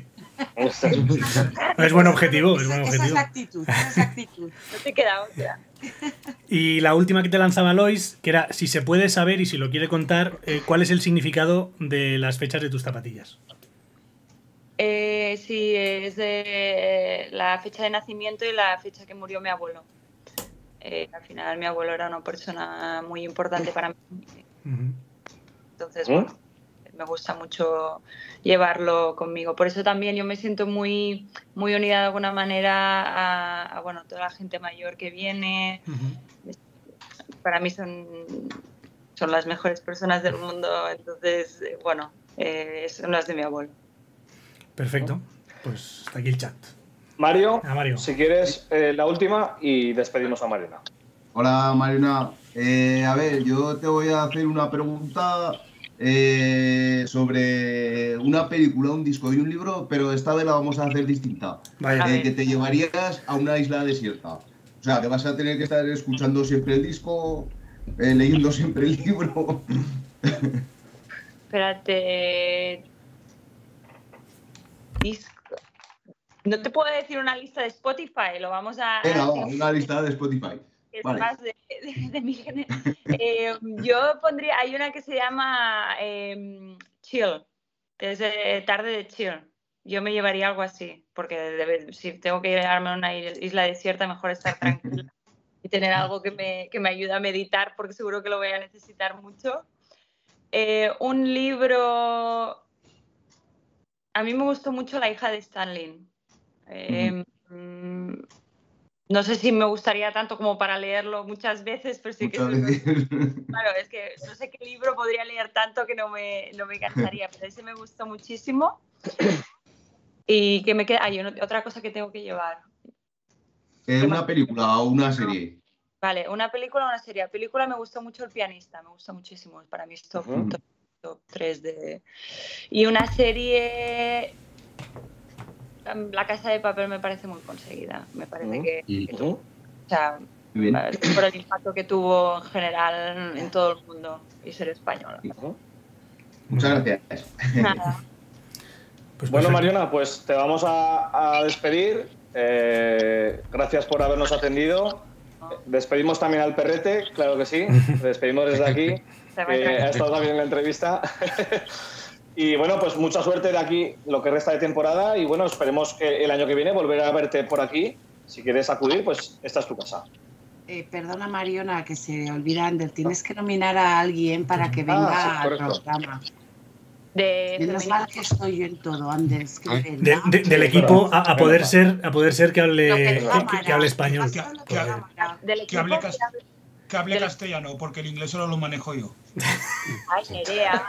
Es buen objetivo, es buen objetivo. Esa es la actitud, esa es la actitud. No te queda otra. Y la última que te lanzaba Lois, que era si se puede saber y si lo quiere contar, eh, ¿cuál es el significado de las fechas de tus zapatillas? Eh, sí, es de la fecha de nacimiento y la fecha que murió mi abuelo. Eh, al final mi abuelo era una persona muy importante para mí. Entonces, bueno, me gusta mucho llevarlo conmigo. Por eso también yo me siento muy, muy unida de alguna manera a, a bueno, toda la gente mayor que viene. Uh-huh. Para mí son, son las mejores personas del mundo. Entonces, bueno, eh, son las de mi abuelo. Perfecto, pues hasta aquí el chat. Mario, ah, Mario. si quieres eh, la última y despedimos a Mariona. Hola Mariona, eh, a ver, yo te voy a hacer una pregunta eh, sobre una película, un disco y un libro, pero esta vez la vamos a hacer distinta. Vaya. Eh, que te llevarías a una isla desierta. O sea, que vas a tener que estar escuchando siempre el disco, eh, leyendo siempre el libro. Espérate... Disco. No te puedo decir una lista de Spotify, lo vamos a... Venga, a... va, una lista de Spotify. Es vale. más de, de, de mi género. eh, yo pondría, hay una que se llama eh, Chill, que es de tarde de chill. Yo me llevaría algo así, porque debe, si tengo que llevarme a una isla desierta, mejor estar tranquila y tener algo que me, que me ayude a meditar, porque seguro que lo voy a necesitar mucho. Eh, un libro... A mí me gustó mucho La hija de Stanley. Eh, uh-huh. No sé si me gustaría tanto como para leerlo muchas veces, pero sí muchas que... Veces. Claro, es que no sé qué libro podría leer tanto que no me, no me cansaría, pero ese me gustó muchísimo. Y que me queda... Hay otra cosa que tengo que llevar. ¿Es una película o una serie? Vale, una película o una serie. Película me gustó mucho El pianista, me gusta muchísimo. Para mí es top, Ujú. top, top tres de... Y una serie... La Casa de Papel me parece muy conseguida. Me parece Ujú. que... que Ujú. o sea, Muy bien. por el impacto que tuvo en general en todo el mundo y ser española. Ujú. Muchas gracias. Nada. Pues Bueno, perfecto. Mariona, pues te vamos a, a despedir. Eh, gracias por habernos atendido. Despedimos también al perrete, claro que sí. Le despedimos desde aquí, que ha estado también en la entrevista. Y bueno, pues mucha suerte de aquí, lo que resta de temporada. Y bueno, esperemos que el año que viene volver a verte por aquí. Si quieres acudir, pues esta es tu casa. Eh, perdona, Mariona, que se olvida, Ander. Tienes que nominar a alguien para que venga Ah, sí, al correcto. programa. De Menos femenino. mal que estoy yo en todo, Ander. Es que Ay. de De- verdad. de- del Sí, equipo verdad. a, a poder ser a poder ser que hable Lo que que, es que- cámara. que hable español. Que- Lo que- es cámara. Del Que equipo hable, que cas- hable- que hable Del- castellano, porque el inglés solo lo manejo yo. Ay, Nerea.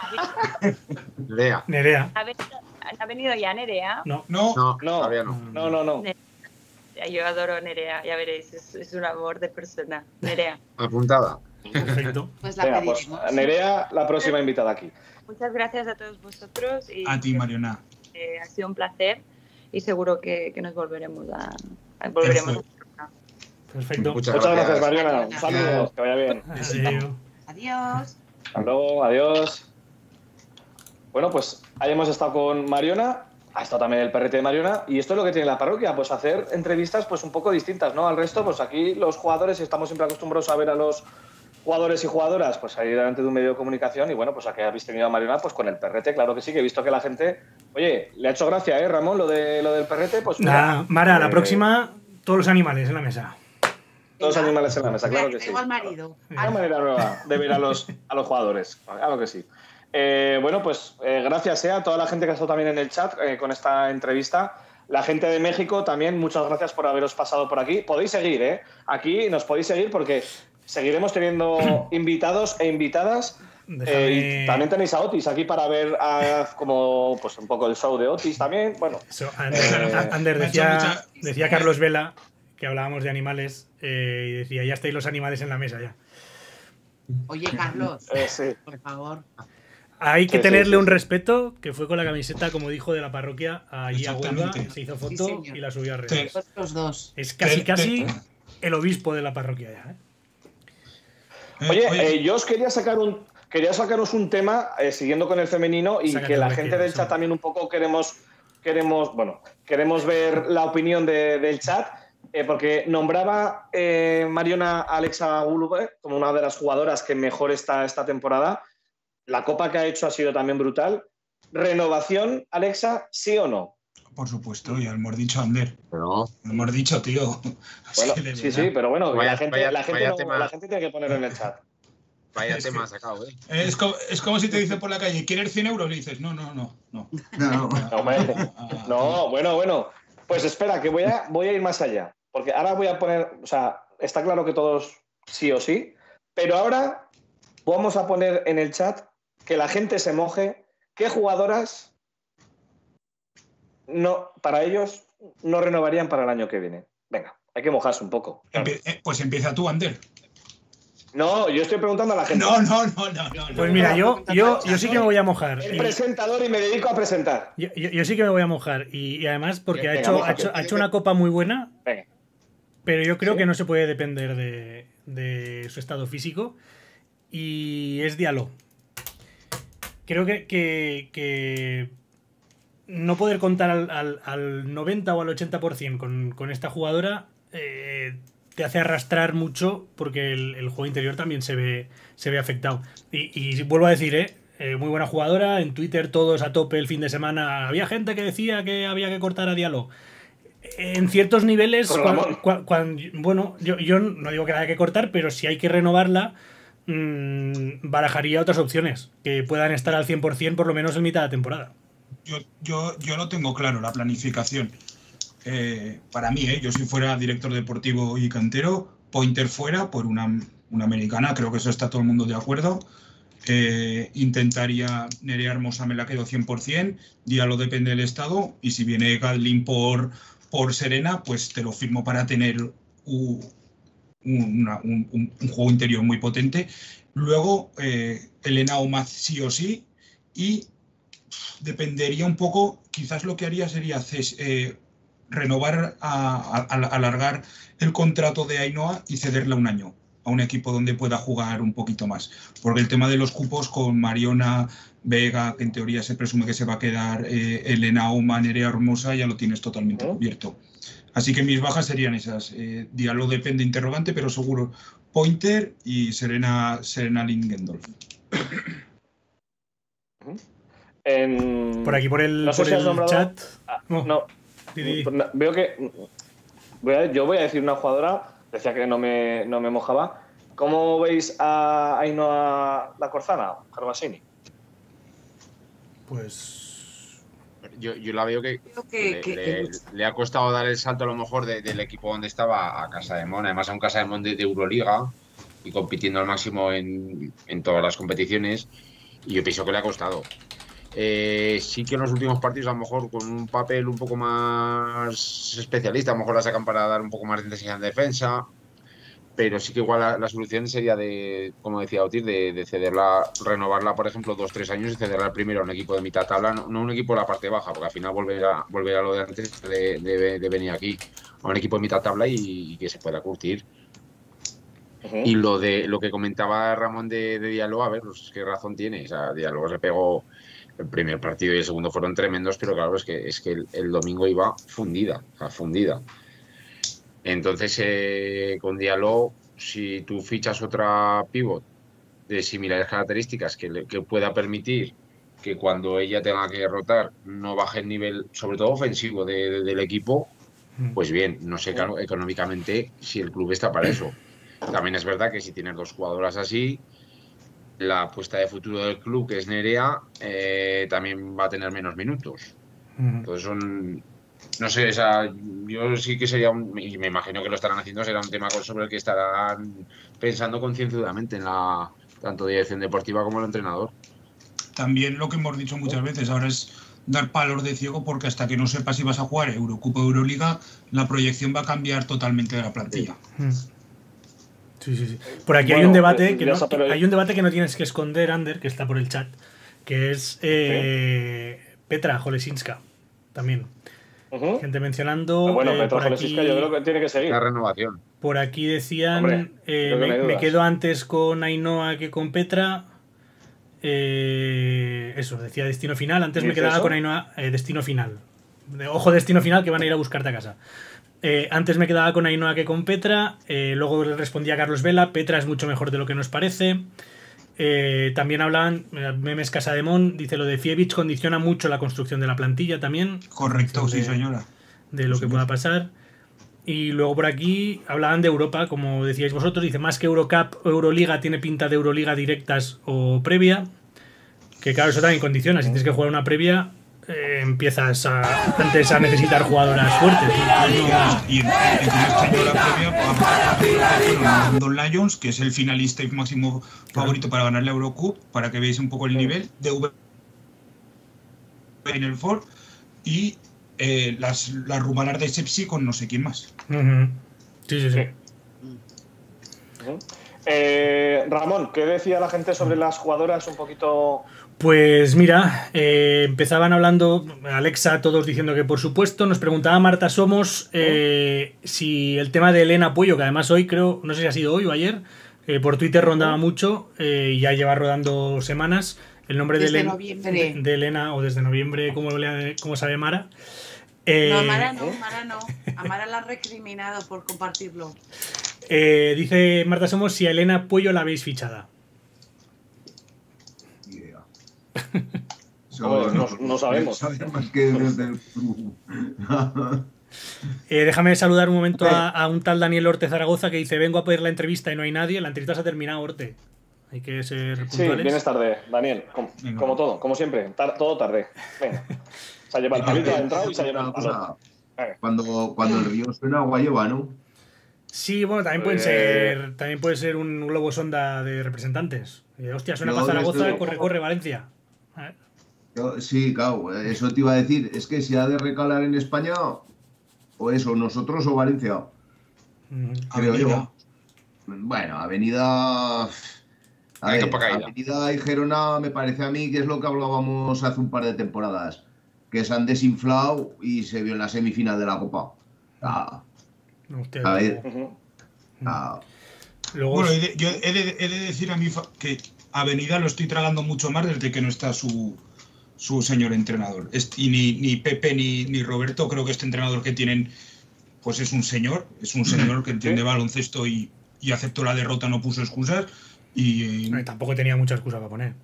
Lea. Nerea. ¿Ha venido, ha venido ya Nerea? No. No, No, No, todavía no. no, no, no. Yo adoro Nerea, ya veréis, es, es un amor de persona. Nerea. Apuntada. Perfecto. Pues la Venga, pues pediremos. Nerea, la próxima invitada aquí. Muchas gracias a todos vosotros y a ti, Mariona. eh, ha sido un placer y seguro que, que nos volveremos a, a- volveremos a... Perfecto. Muchas Muchas gracias, gracias. Mariona. Un Gracias. saludo, que vaya bien. Adiós. Adiós. Hasta luego, adiós. Bueno, pues ahí hemos estado con Mariona, ha estado también el perrete de Mariona, y esto es lo que tiene la parroquia, pues hacer entrevistas pues un poco distintas, ¿no? Al resto, pues aquí los jugadores, estamos siempre acostumbrados a ver a los jugadores y jugadoras, pues ahí delante de un medio de comunicación, y bueno, pues aquí habéis tenido a Mariona, pues con el perrete, claro que sí, que he visto que la gente, oye, le ha hecho gracia, ¿eh, Ramón, lo, de, lo del perrete? Pues mira, Nada, Mara, la eh, próxima, todos los animales en la mesa. Todos los animales en la mesa, claro que sí. Tengo al marido. Una manera nueva de ver a los, a los jugadores, claro que sí. Eh, bueno, pues eh, gracias eh, a toda la gente que ha estado también en el chat eh, con esta entrevista. La gente de México también, muchas gracias por haberos pasado por aquí. Podéis seguir, ¿eh? Aquí nos podéis seguir porque seguiremos teniendo invitados e invitadas. Déjame- Eh, y también tenéis a Otis aquí para ver a- como pues un poco el show de Otis también. Bueno, Eso, Ander, Eh, Ander me ha hecho decía, mucha- decía Carlos Vela que hablábamos de animales eh, y decía, ya estáis los animales en la mesa ya. Oye, Carlos, eh, sí. por favor. Hay que Sí, sí, tenerle sí, un sí. respeto, que fue con la camiseta, como dijo, de la parroquia allí a Huelva, Exactamente. se hizo Sí, foto señor. y la subió a Te- redes. Vosotros dos. Es casi, te- casi te- el obispo de la parroquia ya. ¿eh? Eh, Oye, eh, yo os quería sacar un quería sacaros un tema eh, siguiendo con el femenino y Sácate que la lo que gente quieras, del chat hombre. también un poco queremos queremos bueno queremos ver la opinión de- del chat eh, porque nombraba eh, Mariona a Alexa Gulube como una de las jugadoras que mejor está esta temporada. La copa que ha hecho ha sido también brutal. Renovación, Alexa, ¿sí o no? Por supuesto, ya lo hemos dicho, Ander. Pero Lo hemos dicho, tío. Así Bueno, que de sí, verdad. sí, pero bueno, que Vaya- la gente, vaya- la, gente vaya no- tema. la gente tiene que ponerlo en el chat. vaya Es tema que- ha sacado, ¿eh? Es como, es como si te dicen por la calle, ¿quieres cien euros? Y dices, no, no, no, no. No, no. No, hombre. Ah, No, bueno, bueno. Pues espera, que voy a, voy a ir más allá. Porque ahora voy a poner, o sea, está claro que todos sí o sí, pero ahora vamos a poner en el chat que la gente se moje qué jugadoras no, para ellos no renovarían para el año que viene. Venga, hay que mojarse un poco. empie- eh, pues empieza tú, Ander. No, yo estoy preguntando a la gente. No, no, no, no, no. Pues no. mira, yo, yo, yo sí que me voy a mojar. El Y- presentador y me dedico a presentar. Yo, yo- yo sí que me voy a mojar. Y, y además porque ha Venga, hecho, ha, mójate. hecho, ha hecho una copa muy buena, Venga. pero yo creo Sí. que no se puede depender de, de su estado físico. Y es Diallo. Creo que, que- que no poder contar al, al- al noventa o al ochenta por ciento con, con esta jugadora eh, te hace arrastrar mucho porque el, el juego interior también se ve, se ve afectado. Y, y vuelvo a decir, ¿eh? Eh, muy buena jugadora. En Twitter todos a tope el fin de semana. Había gente que decía que había que cortar a Diallo. En ciertos niveles, Con cuan- Ramón. cuan- cuan- bueno, yo, yo no digo que haya que cortar, pero si hay que renovarla, mmm, barajaría otras opciones que puedan estar al cien por ciento por lo menos en mitad de temporada. Yo, yo, yo lo tengo claro, la planificación. Eh, para mí, eh, yo si fuera director deportivo y cantero, Pointer fuera por una, una americana, creo que eso está todo el mundo de acuerdo. Eh, intentaría Nerea Hermosa, me la quedo cien por ciento, Diallo depende del estado, y si viene Gadlin por, por Serena, pues te lo firmo para tener u- una, un, un, un juego interior muy potente. Luego, eh, Elena Oma sí o sí, y dependería un poco, quizás lo que haría sería eh, renovar, a, a, a, alargar el contrato de Ainhoa y cederla un año a un equipo donde pueda jugar un poquito más. Porque el tema de los cupos con Mariona, Vega, que en teoría se presume que se va a quedar, eh, Elena Oma, Nerea Hermosa, ya lo tienes totalmente cubierto. Así que mis bajas serían esas. Eh, Diallo depende, interrogante, pero seguro Pointer y Serena, Serena Lindgendorf. En... Por aquí, por el, no sé por si has el nombrado... chat. Ah, no. no. Di, di. Veo que... Voy a... Yo voy a decir una jugadora, decía que no me, no me mojaba. ¿Cómo veis a Ainhoa La Corzana, Gervasini? Pues... Yo, yo la veo que, que, le, que, le, que... le ha costado dar el salto a lo mejor de, del equipo donde estaba a Casademón, además a un Casademón de, de Euroliga y compitiendo al máximo en, en todas las competiciones, y yo pienso que le ha costado. Eh, sí que en los últimos partidos a lo mejor con un papel un poco más especialista, a lo mejor la sacan para dar un poco más de intensidad en defensa, pero sí que igual la, la solución sería de, como decía Otis, de, de cederla, renovarla, por ejemplo, dos, tres años y cederla primero a un equipo de mitad tabla, no, no un equipo de la parte baja, porque al final volverá, volverá a lo de antes de, de, de venir aquí, a un equipo de mitad tabla y, y que se pueda curtir. Uh-huh. Y lo de lo que comentaba Ramón de, de Diallo, a ver, pues qué razón tiene. O sea, Diallo se pegó el primer partido y el segundo fueron tremendos, pero claro, es que, es que el, el domingo iba fundida, o sea, fundida. Entonces, eh, con Diallo, si tú fichas otra pivot de similares características que, le, que pueda permitir que cuando ella tenga que rotar no baje el nivel, sobre todo ofensivo, de, de, del equipo, pues bien, no sé claro, económicamente si el club está para eso. También es verdad que si tienes dos jugadoras así, la apuesta de futuro del club, que es Nerea, eh, también va a tener menos minutos. Entonces son... No sé, o sea, yo sí que sería un, y me imagino que lo estarán haciendo, será un tema sobre el que estarán pensando concienzudamente en la tanto dirección deportiva como el entrenador. También lo que hemos dicho muchas veces ahora es dar palos de ciego, porque hasta que no sepas si vas a jugar Eurocopa o Euroliga, la proyección va a cambiar totalmente de la plantilla. Sí, sí, sí. Por aquí bueno, hay un debate que no, hay un debate que no tienes que esconder, Ander, que está por el chat, que es eh, ¿sí? Petra Jolesinska, también. Uh-huh. Gente mencionando. Ah, bueno, eh, Petra Jolesinska yo creo que tiene que seguir. La renovación. Por aquí decían, Hombre, eh, me, me quedo antes con Ainhoa que con Petra. Eh, eso, decía destino final. Antes me quedaba eso? con Ainhoa, eh, destino final. Ojo, destino final, que van a ir a buscarte a casa. Eh, antes me quedaba con Ainhoa que con Petra. Eh, luego le respondía a Carlos Vela. Petra es mucho mejor de lo que nos parece. Eh, también hablan, Memes Casademón, dice lo de Fievich condiciona mucho la construcción de la plantilla también. Correcto, de, sí señora. De lo sí, que pueda pasar. Y luego por aquí hablaban de Europa, como decíais vosotros, dice más que Eurocup, Euroliga tiene pinta de Euroliga directas o previa. Que claro, eso también condiciona, si tienes que jugar una previa, eh, empiezas a, antes a necesitar jugadoras fuertes. Y en este año la previa vamos a con London Lions, que es el finalista y máximo favorito para ganar la Eurocup, para que veáis un poco el nivel de V en el Ford y eh, las, las rumanas de Sepsi con no sé quién más. Uh-huh. Sí, sí, sí. Uh-huh. Eh, Ramón, ¿qué decía la gente sobre las jugadoras un poquito...? Pues mira, eh, empezaban hablando, Alexa, todos diciendo que por supuesto, nos preguntaba Marta Somos eh, si el tema de Elena Puello, que además hoy creo, no sé si ha sido hoy o ayer, eh, por Twitter rondaba mucho eh, y ya lleva rodando semanas, el nombre de, Elen, de, de Elena, o desde noviembre, como, le, como sabe Mara. Eh, no, Mara no, Mara no, a Mara la han recriminado por compartirlo. Eh, dice Marta Somos si a Elena Puello la habéis fichada. No, no, no sabemos. eh, déjame saludar un momento a, a un tal Daniel Orte Zaragoza que dice: vengo a pedir la entrevista y no hay nadie. La entrevista se ha terminado, Orte. Hay que ser puntuales. Sí, vienes tarde, Daniel. Como, como todo, como siempre. Tar, todo tarde. Venga. Se ha llevado el palito, ha entrado y se ha llevado el palo. Cuando, cuando el río suena, agua lleva, ¿no? Sí, bueno, también pueden ser, también puede ser un globo sonda de representantes. Eh, hostia, suena para Zaragoza, esto... corre, corre, Valencia. A ver. Yo, sí, claro, eso te iba a decir. Es que si ha de recalar en España, o eso, nosotros o Valencia. Uh-huh. Creo yo. Bueno, Avenida... A Hay ver, capa caída. Avenida y Gerona me parece a mí que es lo que hablábamos hace un par de temporadas, que se han desinflado y se vio en la semifinal de la Copa. Ah, Hostia, a ver, Ujú. ah, luego, Bueno, he de- yo he de, he de decir a mí fa- que Avenida lo estoy tragando mucho más desde que no está su, su señor entrenador. Est- Y ni, ni Pepe ni, ni Roberto, creo que este entrenador que tienen, pues es un señor, es un señor que entiende Sí. baloncesto y, y aceptó la derrota, no puso excusas. Y eh, tampoco tenía mucha excusa para poner.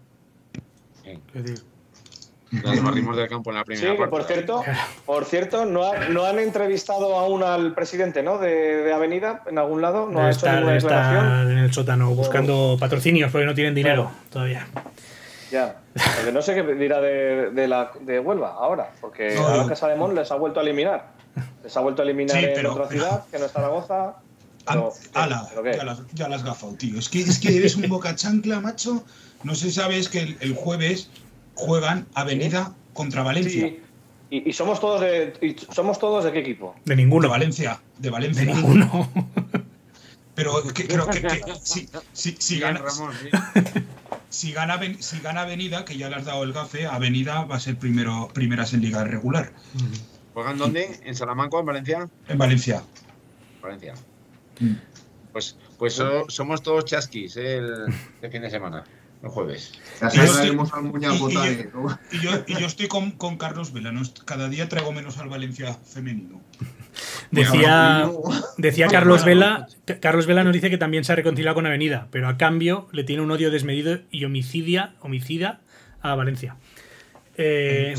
Sí. Quiero decir, Nos barrimos del campo en la Sí, primera que parte. por cierto, por cierto, no, ha- no han entrevistado aún al presidente, ¿no? De, de Avenida en algún lado, no debe ha hecho estar, ninguna debe declaración. estar en el sótano buscando patrocinios porque no tienen dinero Claro. todavía. Ya, porque no sé qué dirá de, de, la, de Huelva ahora, porque No, ahora yo- Casa de Mon les ha vuelto a eliminar. Les ha vuelto a eliminar Sí, en pero- otra ciudad, que no es Zaragoza. An- Pero, ala, ¿pero qué? ya las, ya las gafao, tío. Es que, es que eres un boca chancla, macho. No sé, sabes que el, el jueves juegan Avenida contra Valencia. Sí, y, y somos todos de y somos todos de qué equipo. De De ninguno. Valencia, de Valencia. De ninguno. Pero que- creo que, que si, si, si Bien, gana, Ramón, sí. si, gana, Aven- si gana Avenida, que ya le has dado el gafe, Avenida va a ser primero, primeras en liga regular. ¿Juegan dónde? ¿En Salamanca, en Valencia? En Valencia. Valencia. Mm. Pues, pues so- somos todos chasquis ¿eh? el, el fin de semana, el jueves. ya Y yo salgaremos estoy- al muñeco y- y yo- Tane, ¿no? Y yo, y yo estoy con, con Carlos Vela. ¿No? Cada día traigo menos al Valencia femenino. Decía, Bueno, decía Carlos Vela, Ca- Carlos Vela nos dice que también se ha reconciliado con Avenida, pero a cambio le tiene un odio desmedido y homicidia, homicida a Valencia. Eh,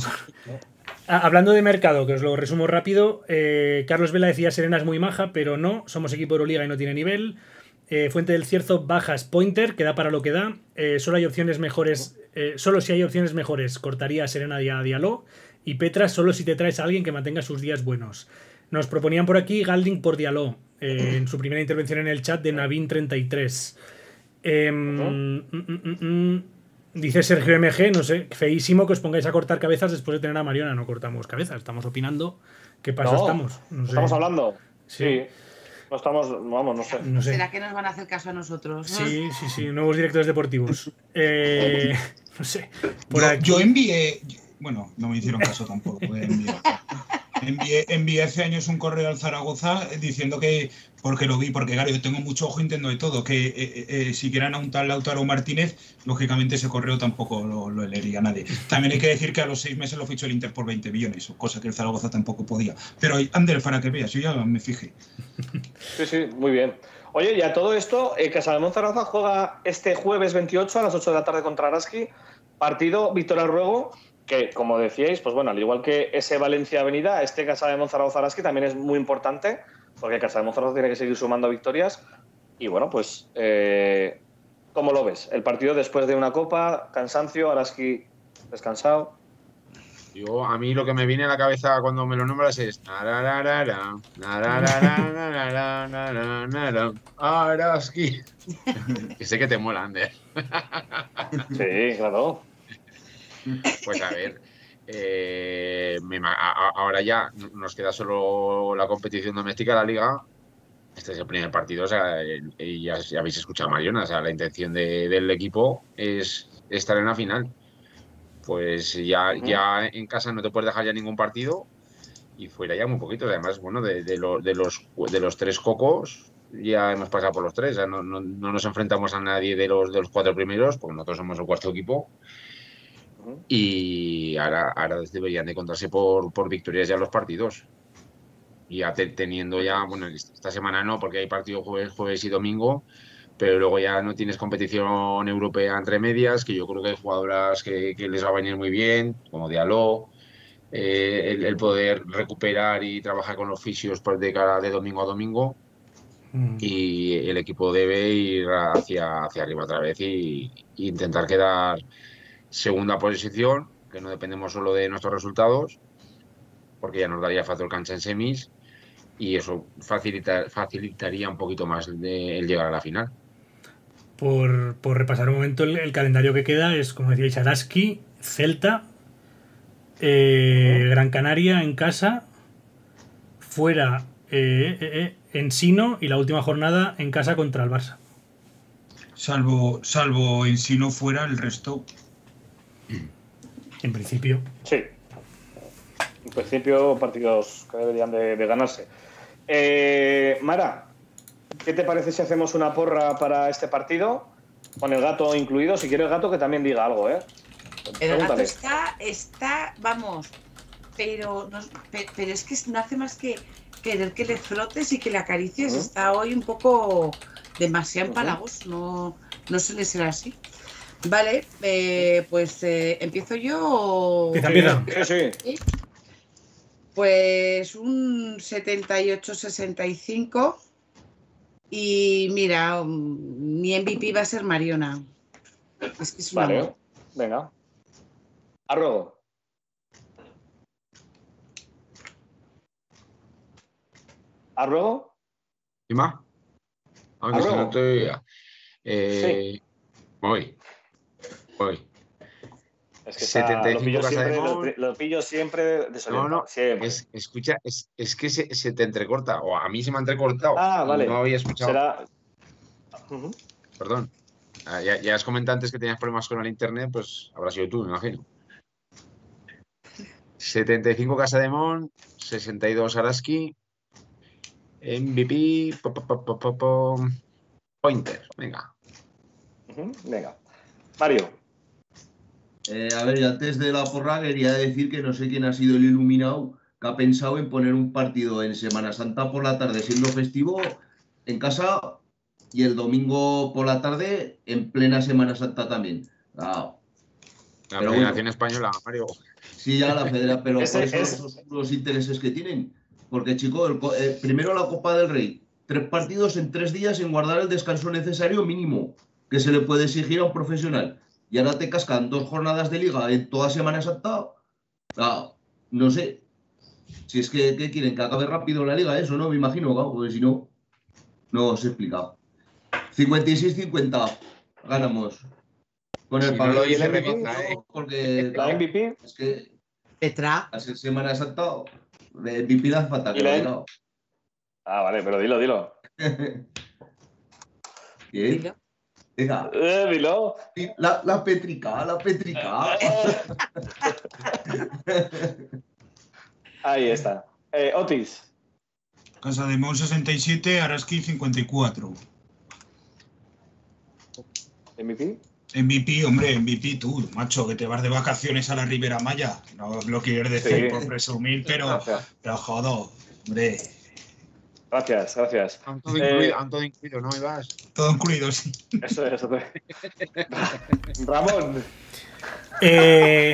a- hablando de mercado, que os lo resumo rápido, eh, Carlos Vela decía Serena es muy maja, pero no, somos equipo de Euroliga y no tiene nivel. Eh, Fuente del Cierzo, bajas Pointer, que da para lo que da. Eh, solo hay opciones mejores, eh, solo si hay opciones mejores, cortaría a Serena y a Diallo. Y Petra, solo si te traes a alguien que mantenga sus días buenos. Nos proponían por aquí Galding por Diallo, eh, en su primera intervención en el chat de Navin treinta y tres. Eh, mm, mm, mm, mm, dice Sergio M G, no sé, feísimo que os pongáis a cortar cabezas después de tener a Mariona. No cortamos cabezas, estamos opinando qué paso No, estamos. No sé. Estamos hablando. Sí. Sí. No estamos, vamos, no sé. No sé. ¿Será que nos van a hacer caso a nosotros? Sí, sí, sí, nuevos directores deportivos. Eh, no sé. Por Yo, aquí- yo envié, bueno, no me hicieron caso tampoco. eh, Envié, envié, envié hace años un correo al Zaragoza diciendo que, porque lo vi, porque claro, yo tengo mucho ojo, entiendo de todo, que eh, eh, eh, si quieran a un tal Lautaro Martínez, lógicamente ese correo tampoco lo, lo leería nadie. También hay que decir que a los seis meses lo fichó el Inter por veinte millones, cosa que el Zaragoza tampoco podía. Pero Ander, para que veas, yo ya me fijé. Sí, sí, muy bien. Oye, y a todo esto, eh, Casademón Zaragoza juega este jueves veintiocho a las ocho de la tarde contra Araski. Partido Víctor Ruego, que como decíais, pues bueno, al igual que ese Valencia Avenida, este Casademón Zaragoza Araski también es muy importante, porque Casademón Zaragoza tiene que seguir sumando victorias. Y bueno, pues, eh, ¿cómo lo ves? El partido después de una copa, cansancio, Araski descansado. Yo, a mí lo que me viene a la cabeza cuando me lo nombras es narararara, narararara, narararara, Araski. Que sé que te mola, Ander. Sí, claro. Pues a ver, eh, me ima- a- a- ahora ya nos queda solo la competición doméstica, la liga. Este es el primer partido, o sea, eh, y ya, ya habéis escuchado a Mariona, o sea, la intención de- del equipo es estar en la final. Pues ya, Ujú. ya en casa no te puedes dejar ya ningún partido y fuera ya muy poquito. Además, bueno, de, de, lo- de los, de los tres cocos ya hemos pasado por los tres. O sea, no, no- no nos enfrentamos a nadie de los, de los cuatro primeros, porque nosotros somos el cuarto equipo. Ujú. Y ahora, ahora deberían de contarse por, por victorias ya los partidos. Y ya te- teniendo ya, bueno, esta semana no, porque hay partido jueves, jueves y domingo, pero luego ya no tienes competición europea entre medias, que yo creo que hay jugadoras que, que les va a venir muy bien, como Diallo, eh, el, el poder recuperar y trabajar con los fisios pues, de cara de domingo a domingo, Mm. y el equipo debe ir hacia, hacia arriba otra vez y, y intentar quedar segunda posición, que no dependemos solo de nuestros resultados, porque ya nos daría factor cancha en semis, y eso facilita, facilitaría un poquito más de- el llegar a la final. Por, por repasar un momento el, el calendario que queda es, como decíais, Araski, Celta, eh, Gran Canaria en casa, fuera eh, eh, eh, Ensino y la última jornada en casa contra el Barça. Salvo, salvo en si no fuera el resto. En principio. Sí. En principio, partidos que deberían de, de ganarse. Eh, Mara, ¿qué te parece si hacemos una porra para este partido? Con el gato incluido. Si quiere el gato, que también diga algo, ¿eh? El gato está, está, vamos, pero, no, pero es que no hace más que querer que le frotes y que le acaricies. Uh-huh. Está hoy un poco demasiado empalagoso, no, no suele ser así. Vale, eh, pues eh, ¿empiezo yo o...? Empieza, empieza. Sí, sí. ¿Sí? Pues un setenta y ocho sesenta y cinco y mira, mi M V P va a ser Mariona. Es que es una vale, amor. Venga. Arrogo. ¿Arrogo? ¿Y más? Aunque si no estoy... Eh, sí. Voy. Voy. Es que setenta y cinco está, lo, pillo siempre, Casademón. lo, lo pillo siempre desorientado. No, no. Siempre. Es, escucha, es, es que se, se te entrecorta. O a mí se me ha entrecortado. Ah, vale. No había escuchado. Será... Uh-huh. Perdón. Ah, ya, ya has comentado antes que tenías problemas con el internet, pues habrá sido tú, me imagino. setenta y cinco Casademón, sesenta y dos Araski, M V P, po, po, po, po, po, Pointer, venga. Uh-huh. Venga. Mario. Eh, a ver, y antes de la porra quería decir que no sé quién ha sido el iluminado que ha pensado en poner un partido en Semana Santa por la tarde, siendo festivo, en casa, y el domingo por la tarde en plena Semana Santa también. Ah, la Federación bueno, Española, Mario. Sí, ya la Federación, pero ¿cuáles son es... los, los intereses que tienen? Porque, chico, el, eh, primero la Copa del Rey, tres partidos en tres días sin guardar el descanso necesario mínimo que se le puede exigir a un profesional. Y ahora te cascan dos jornadas de liga en toda Semana Santa. Ah, no sé. Si es que ¿qué quieren? Que acabe rápido la liga, eso, ¿no? Me imagino, ¿no? Porque si no, no os he explicado. cincuenta y seis cincuenta ganamos. Con el si pabellón no lo dice, M V P, rebaza, ¿eh? Porque la M V P es que Petra. hace Semana Santa de M V P la falta que la... no. Ah, vale, pero dilo, dilo. Bien. Dilo. Venga. Eh, dilo. La, la Petrica, la Petrica. Ahí está. Eh, Otis. Casademón sesenta y siete, Araski cincuenta y cuatro. ¿M V P? M V P, hombre, M V P tú, macho, que te vas de vacaciones a la Ribera Maya. No lo quieres decir sí. por presumir, pero, pero jodo, hombre. Gracias, gracias. Han todo, incluido, eh, han todo incluido, ¿no, Ibas? Todo incluido, sí. Eso es, eso es. Ramón. Eh,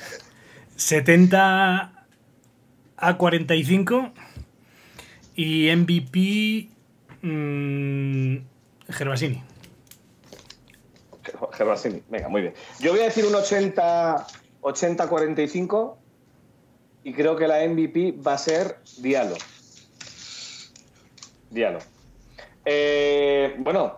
setenta a cuarenta y cinco y M V P mmm, Gervasini. Gervasini, venga, muy bien. Yo voy a decir un ochenta a cuarenta y cinco y creo que la M V P va a ser Diallo. Diallo. Eh, bueno.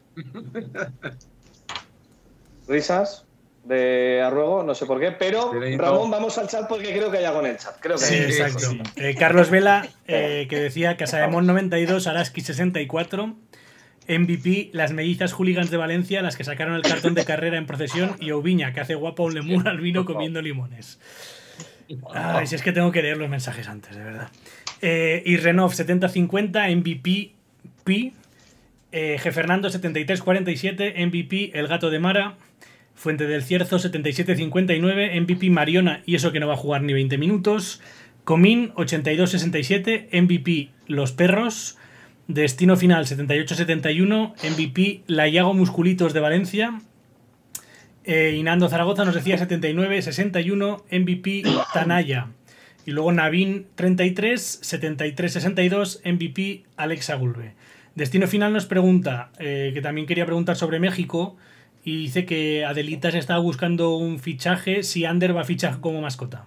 Risas de Arruego, no sé por qué, pero Ramón, vamos al chat porque creo que hay algo en el chat. Creo que sí, hay. exacto. Sí. Eh, Carlos Vela, eh, que decía Casademón noventa y dos, Araski sesenta y cuatro. M V P, las mellizas hooligans de Valencia, las que sacaron el cartón de carrera en procesión, y Oviña, que hace guapo un lemur al vino comiendo limones. Ay, si es que tengo que leer los mensajes antes, de verdad. Eh, y Renov setenta cincuenta, M V P, Pi. Eh, G. Fernando setenta y tres cuarenta y siete, M V P, El Gato de Mara. Fuente del Cierzo setenta y siete cincuenta y nueve, M V P Mariona, y eso que no va a jugar ni veinte minutos. Comín ochenta y dos sesenta y siete, M V P Los Perros. Destino Final setenta y ocho setenta y uno, M V P La Iago Musculitos de Valencia. Eh, Inando Zaragoza nos decía setenta y nueve sesenta y uno, M V P Tanaya. Y luego Navin treinta y tres setenta y tres sesenta y dos, M V P Alexa Gulbe. Destino Final nos pregunta, eh, que también quería preguntar sobre México, y dice que Adelita se estaba buscando un fichaje si Ander va a fichar como mascota.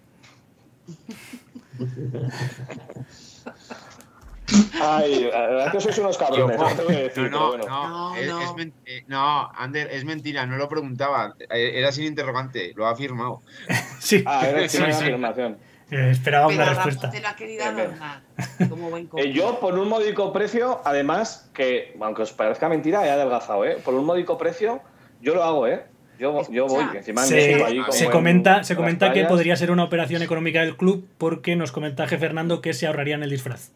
Ay, la verdad que sois unos cabrones. No, tengo que decir, no, bueno. no, no, es, no. es eh, no, Ander, es mentira, no lo preguntaba. Era sin interrogante, lo ha afirmado. Sí. Ah, era sin sí, una sí. afirmación. Eh, esperaba Pero una Ramón respuesta. te lo ha querido adornar. Como buen Eh, yo, por un módico precio, además, que aunque os parezca mentira, he adelgazado, ¿eh? Por un módico precio, yo lo hago, ¿eh? Yo, yo voy, que encima en México, allí Se, como se en- comenta, se en las comenta que playas. podría ser una operación económica del club porque nos comenta G. Fernando que se ahorrarían el disfraz.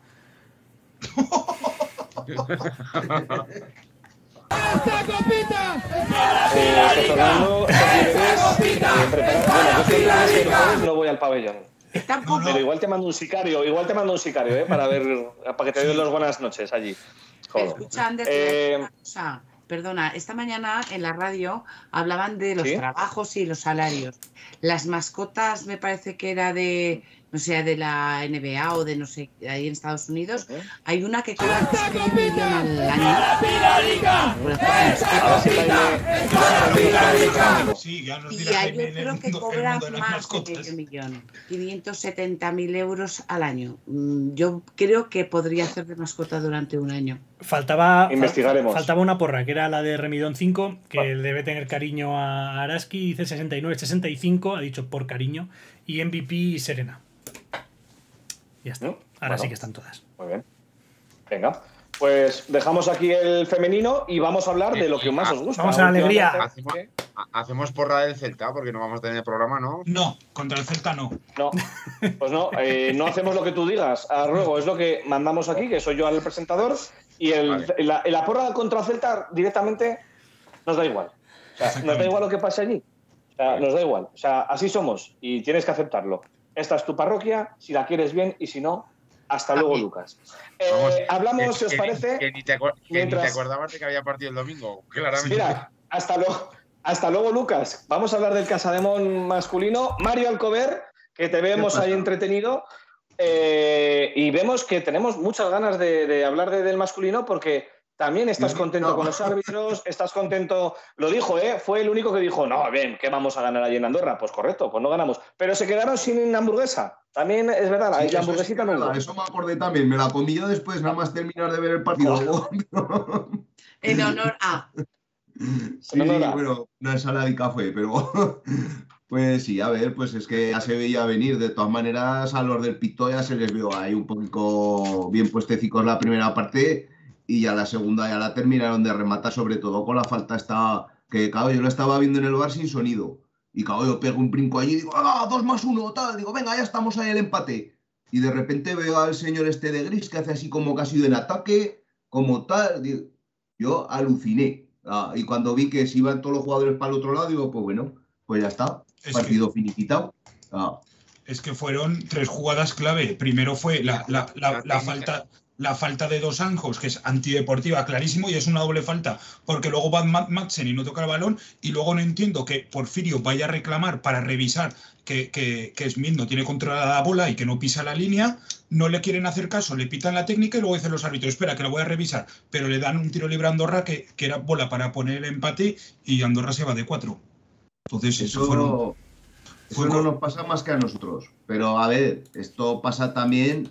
Eh, Fernando, si quieres, eh, preparar- bueno, yo siempre más que el jueves no voy al pabellón. Tampoco. Pero igual te mando un sicario, igual te mando un sicario, ¿eh? Para ver, para que te den las buenas noches allí. Joder. Escucha, Ander, Eh, una cosa. Perdona, esta mañana en la radio hablaban de los ¿Sí? trabajos y los salarios. Las mascotas, me parece que era de, no sé, de la N B A o de no sé, ahí en Estados Unidos. Ujú. Hay una que cobra casi un millón al año. Por hacer Ahora sí, Jaime, Sí, ya nos Y dirá hay Jaime en el otro que mundo, el cobra mundo de las más de mascotas. medio millón, quinientos setenta mil euros al año. Mm, Yo creo que podría hacer de mascota durante un año. Faltaba, Investigaremos. faltaba una porra, que era la de Remidón cinco, que Vale. debe tener cariño a Araski, dice sesenta y nueve, sesenta y cinco, ha dicho por cariño, y M V P y Serena. Ya está. ¿No? Ahora Bueno. sí que están todas. Muy bien. Venga. Pues dejamos aquí el femenino y vamos a hablar de lo que más os gusta. Vamos a la alegría. últimamente. Ha- Hacemos porra del Celta porque no vamos a tener programa, ¿no? No, contra el Celta no. No, pues no, eh, no hacemos lo que tú digas. A ruego, es lo que mandamos aquí, que soy yo el presentador. Y el, Vale. la, la porra contra Celta directamente nos da igual. O sea, nos da igual lo que pase allí. O sea, nos da igual. O sea, así somos y tienes que aceptarlo. Esta es tu parroquia, si la quieres bien y si no, hasta luego, Lucas. Eh, Vamos, hablamos, que- si os que- parece. Que ni te, acuer- que ni mientras- te acordabas de que había partido el domingo, claramente. Mira, hasta luego, hasta luego, Lucas. Vamos a hablar del Casademón masculino. Mario Alcover, que te vemos ¿Qué pasa? ahí entretenido. Eh, y vemos que tenemos muchas ganas de, de hablar de- del masculino porque también estás Sí, contento no. con los árbitros, estás contento. Lo dijo, ¿eh? Fue el único que dijo, no, bien, ¿qué vamos a ganar allí en Andorra? Pues correcto, pues no ganamos. Pero se quedaron sin hamburguesa. También es verdad, Sí, ahí la eso, hamburguesita sí, no es verdad, hubo. eso me acordé también. Me la comí yo después, nada más terminar de ver el partido. En honor a. Sí, sí, En honor a. bueno, una ensaladica fue, pero pues sí, a ver, pues es que ya se veía venir. De todas maneras, a los del Pito ya se les vio ahí un poquito bien puestecicos la primera parte y ya la segunda ya la terminaron de rematar, sobre todo con la falta esta, que claro, yo la estaba viendo en el bar sin sonido. Y claro, yo pego un brinco allí y digo, ¡ah, dos más uno! Tal, digo, venga, ya estamos ahí el empate. Y de repente veo al señor este de gris que hace así como casi de en ataque, como tal. Digo, yo aluciné. Ah, y cuando vi que se iban todos los jugadores para el otro lado, digo, pues bueno, pues ya está. Es Partido finiquitado. Ah, Es que fueron tres jugadas clave. Primero fue la, la, la, la falta, la falta de Dos Anjos, que es antideportiva, clarísimo, y es una doble falta, porque luego va Matt Madsen y no toca el balón, y luego no entiendo que Porfirio vaya a reclamar para revisar que, que, que Smith no tiene controlada la bola y que no pisa la línea, no le quieren hacer caso, le pitan la técnica y luego dicen los árbitros, espera, que lo voy a revisar, pero le dan un tiro libre a Andorra que, que era bola para poner el empate y Andorra se va de cuatro. Entonces, eso, eso fueron... eso fue no con- nos pasa más que a nosotros. Pero a ver, esto pasa también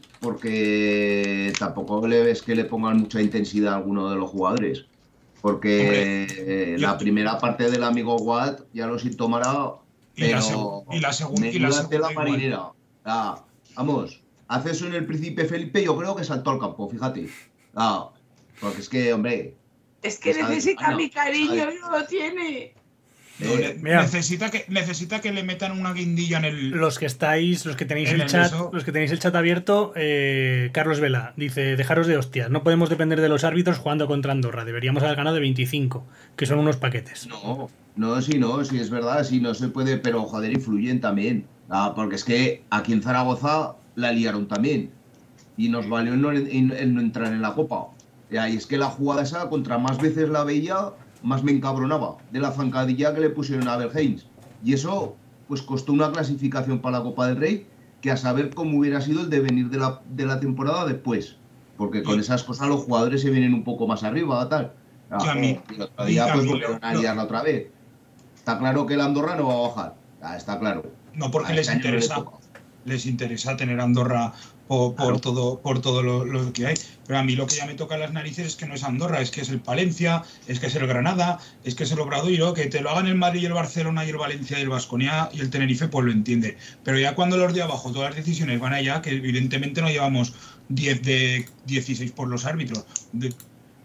porque tampoco le ves que le pongan mucha intensidad a alguno de los jugadores. Porque Hombre, eh, yo- la primera parte del amigo Watt ya lo siento Mara, Y la pero segu- y la segun- y la menuda segunda tela igual. marinera. Ah, vamos, hace eso en el Príncipe Felipe, yo creo que saltó al campo, fíjate. Ah, porque es que, hombre, Es que Pues, necesita Ana, mi cariño Ana. y no lo tiene. No, eh, ne- Mira. necesita, que, necesita que le metan una guindilla en el... Los que estáis, los que tenéis En el el chat, beso. los que tenéis el chat abierto, eh, Carlos Vela dice, dejaros de hostias, no podemos depender de los árbitros jugando contra Andorra, deberíamos haber ganado de veinticinco, que son unos paquetes. No, no, sí, no, sí es verdad, sí, no se puede, pero joder, influyen también. Ah, porque es que aquí en Zaragoza la liaron también. Y nos valió el no, el- el no entrar en la Copa. Ya, y es que la jugada esa, contra más veces la veía, más me encabronaba de la zancadilla que le pusieron a Berheins. Y eso, pues costó una clasificación para la Copa del Rey, que a saber cómo hubiera sido el devenir de la, de la temporada después. Porque con Y- esas cosas los jugadores se vienen un poco más arriba, tal. Ah, Y a mí- y el otro día, y a pues mí volvieron lo- a lo- liarla otra vez. Está claro que el Andorra no va a bajar. Ah, está claro. No porque A les este año no le interesa. toca. les interesa tener Andorra por, por todo, por todo lo, lo que hay. Pero a mí lo que ya me toca las narices es que no es Andorra, es que es el Palencia, es que es el Granada, es que es el Obradoiro, que te lo hagan el Madrid y el Barcelona y el Valencia y el Baskonia y el Tenerife, pues lo entiende. Pero ya cuando los de abajo, todas las decisiones van allá, que evidentemente no llevamos diez de dieciséis por los árbitros. De...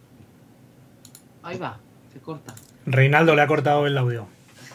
Ahí va, se corta. Reinaldo le ha cortado el audio.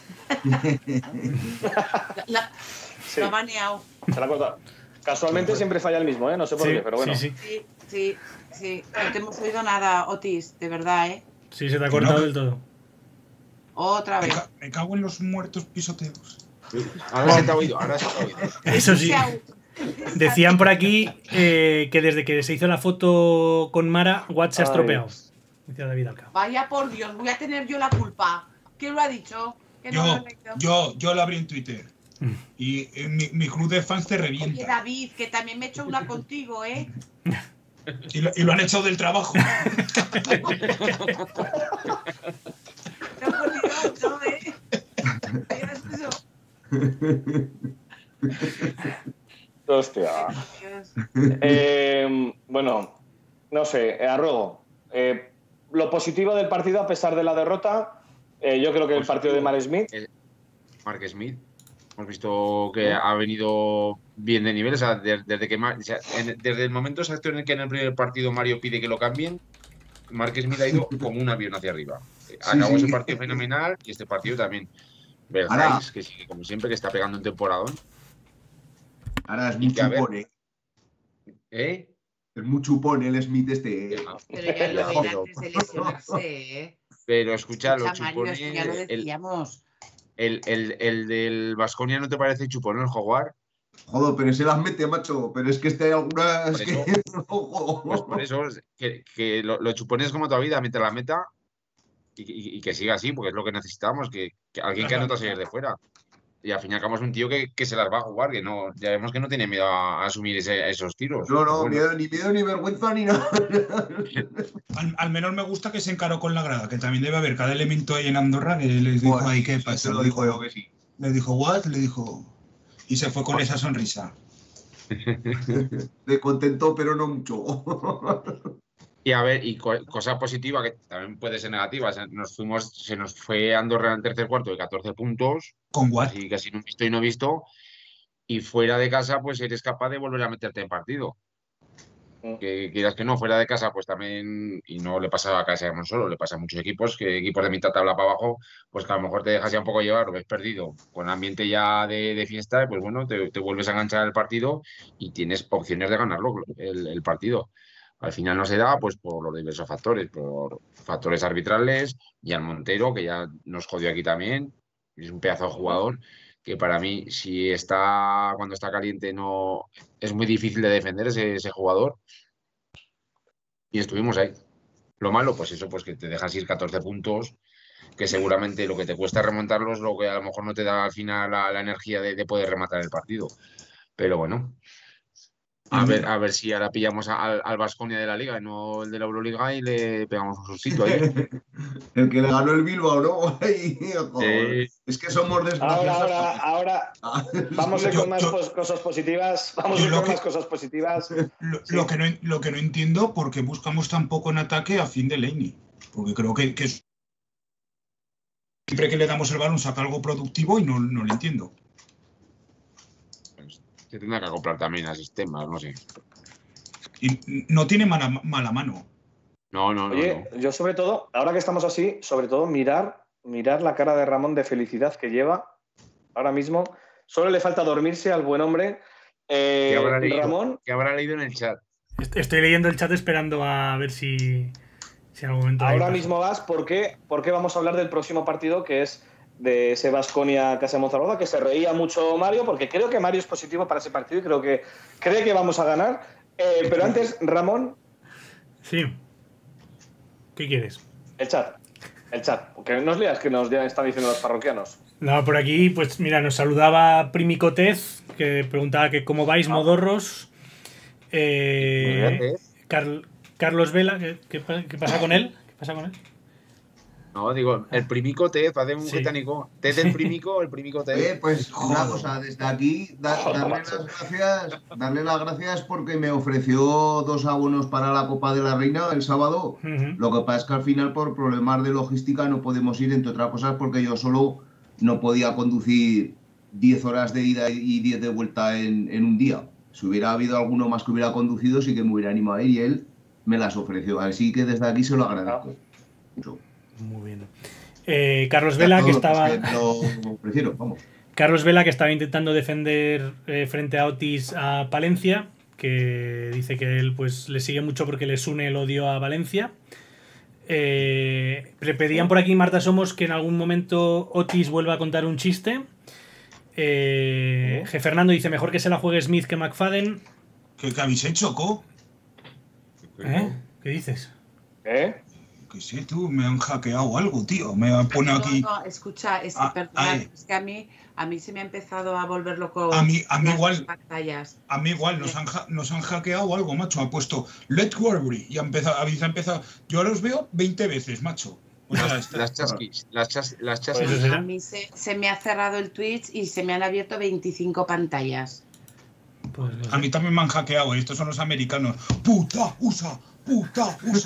La, Sí. Lo ha baneado. Se la ha cortado. Casualmente siempre falla el mismo, ¿eh? No sé por Sí, qué, pero bueno. sí, sí. Sí, sí, sí. No te hemos oído nada, Otis, de verdad, ¿eh? Sí, se te ha cortado No. del todo. Otra Me, vez. ca- me cago en los muertos pisoteos. Ahora se te ha oído, ahora se te ha oído. Eso sí. Se ha- Decían por aquí eh, que desde que se hizo la foto con Mara, Watt se ha Ay. estropeado. Decía David Alca. Vaya por Dios, voy a tener yo la culpa. ¿Quién lo ha dicho? Que no lo he Yo, leído. yo, yo lo abrí en Twitter. Y eh, mi, mi club de fans te Oye, revienta. David, que también me he hecho una contigo, ¿eh? Y lo, y lo han echado del trabajo. No, por Dios, no, ¿eh? Digas eso. Hostia. Dios. Eh, bueno, no sé, eh, Arrogo. eh, lo positivo del partido, a pesar de la derrota, eh, yo creo que el partido de Mar Smith. Mark Smith. Hemos visto que ha venido bien de nivel. O sea, de- desde, que, Mar- o sea, en- desde el momento exacto en el que en el primer partido Mario pide que lo cambien, Mark Smith ha ido como un avión hacia arriba. Acabó sí. ese partido fenomenal y este partido también. Verjáis, que sigue como siempre, que está pegando un temporadón. Ahora es Y muy que, a ver. chupón, ¿eh? ¿Eh? Es muy chupón el Smith este. ¿eh? Pero ya lo Joder. era antes de lesionarse, ¿eh? Pero escucha, lo Escucha, Mario, esto ya lo chupones. El, decíamos. el, el, el del Baskonia, ¿no te parece chupón el Jaguar? Joder, pero se las mete, macho. Pero es que este hay algunas Por eso. que. Ojo. Pues por eso, que, que lo, lo chupones como toda vida, mete la meta y, y- y que siga así, porque es lo que necesitamos, que, que alguien que anota salir de fuera. Y al fin y al cabo es un tío que, que se las va a jugar, que no, ya vemos que no tiene miedo a, a asumir ese- esos tiros. No, no, Bueno, miedo, ni miedo, ni vergüenza, ni nada. Al, al menos me gusta que se encaró con la grada, que también debe haber cada elemento ahí en Andorra que les dijo Bueno, ahí qué se pasa. lo Le dijo yo dijo, que sí. le dijo what, le dijo. Y se fue con esa sonrisa. De contento, pero no mucho. Y a ver, y co- cosa positiva, que también puede ser negativa, o sea, nos fuimos, se nos fue Andorra en el tercer cuarto de catorce puntos, Con what. así casi no visto y no visto, y fuera de casa, pues eres capaz de volver a meterte en partido. Que quieras que no, fuera de casa, pues también, y no le pasa a Casa de solo, le pasa a muchos equipos, que equipos de mitad tabla para abajo, pues que a lo mejor te dejas ya un poco llevar, lo ves perdido, con ambiente ya de, de fiesta, pues bueno, te, te vuelves a enganchar al partido y tienes opciones de ganarlo, el, el partido. Al final no se da, pues por los diversos factores, por factores arbitrales, y al Montero, que ya nos jodió aquí también, es un pedazo de jugador, que para mí, si está, cuando está caliente, no es muy difícil de defender ese, ese jugador. Y estuvimos ahí. Lo malo, pues eso, pues que te dejas ir catorce puntos, que seguramente lo que te cuesta remontarlos, lo que a lo mejor no te da al final la, la energía de, de poder rematar el partido. Pero bueno, a ver, a ver si ahora pillamos a- al, al Baskonia de la Liga y no el de la Euroliga y le pegamos un sustito ahí. El que le ganó el Bilbao, ¿no? Ay, joder. Sí. Es que somos Ahora, desgraciados. ahora, ahora. Vamos a ir Yo- con más yo- pos- cosas positivas. Vamos a yo ir lo con que- más cosas positivas. Lo, Sí. lo que no, lo que no entiendo, porque buscamos tan poco en ataque a fin de Laney. Porque creo que, que es- siempre que le damos el balón saca algo productivo y no, no lo entiendo. Pues, se tendrá que acoplar también a sistemas, no sé. Y no tiene mala, mala mano. No, no, no. Oye, no. yo sobre todo, ahora que estamos así, sobre todo mirar, mirar la cara de Ramón de felicidad que lleva ahora mismo. Solo le falta dormirse al buen hombre. Eh, ¿Qué habrá leído? Ramón, ¿Qué habrá leído en el chat? Est- Estoy leyendo el chat esperando a ver si, si en algún momento. hay ahora paso. mismo vas porque, porque vamos a hablar del próximo partido, que es de ese Baskonia Casa de Monzaragoza, que se reía mucho Mario, porque creo que Mario es positivo para ese partido y creo que cree que vamos a ganar. Eh, pero antes, Ramón, Sí. ¿Qué quieres? el chat. El chat. Porque no os leas que nos ya están diciendo los parroquianos. No, por aquí, pues mira, nos saludaba Primicotez, que preguntaba que cómo vais, modorros. Eh, Muy bien, ¿eh? Carl- Carlos Vela, ¿qué, qué pa- qué pasa con él? ¿Qué pasa con él? No, digo, el primico Tez, hace un Sí. británico. Tez el primico, el primico Tez. Oye, pues una cosa, desde aquí, da- Joder, darle macho. las gracias, darle las gracias porque me ofreció dos abonos para la Copa de la Reina el sábado. Ujú. Lo que pasa es que al final, por problemas de logística, no podemos ir, entre otras cosas, porque yo solo no podía conducir diez horas de ida y diez de vuelta en, en un día. Si hubiera habido alguno más que hubiera conducido, sí que me hubiera animado a ir y él me las ofreció. Así que desde aquí se lo agradezco mucho. Muy bien. Eh, Carlos Y a Vela, todos que los estaba. que me lo ofrecieron, vamos. Carlos Vela, que estaba intentando defender eh, frente a Otis a Palencia, que dice que él pues le sigue mucho porque les une el odio a Valencia. Eh, le pedían por aquí, Marta Somos, que en algún momento Otis vuelva a contar un chiste. Eh, G. Fernando dice, mejor que se la juegue Smith que McFadden. ¿Qué, qué habéis hecho, Co? ¿Eh? ¿Qué dices? ¿Eh? Que sé tú, me han hackeado algo, tío. Me pone aquí. No, no, escucha, es que, Ah, perdona, ay. es que a mí, a mí se me ha empezado a volver loco. A mí- a mí las igual. pantallas. A mí igual, nos han, ha- nos han hackeado algo, macho. Ha puesto Let's Worry y ha empezado, habéis empezado. Yo ahora os veo veinte veces, macho. O sea, está- Las chasquis, las, chas, las Pues chasquis. eso A será. mí se, se me ha cerrado el Twitch y se me han abierto veinticinco pantallas. Pues no sé. a mí también me han hackeado. Estos son los americanos. ¡Puta! ¡Usa! ¡Puta! ¡Usa!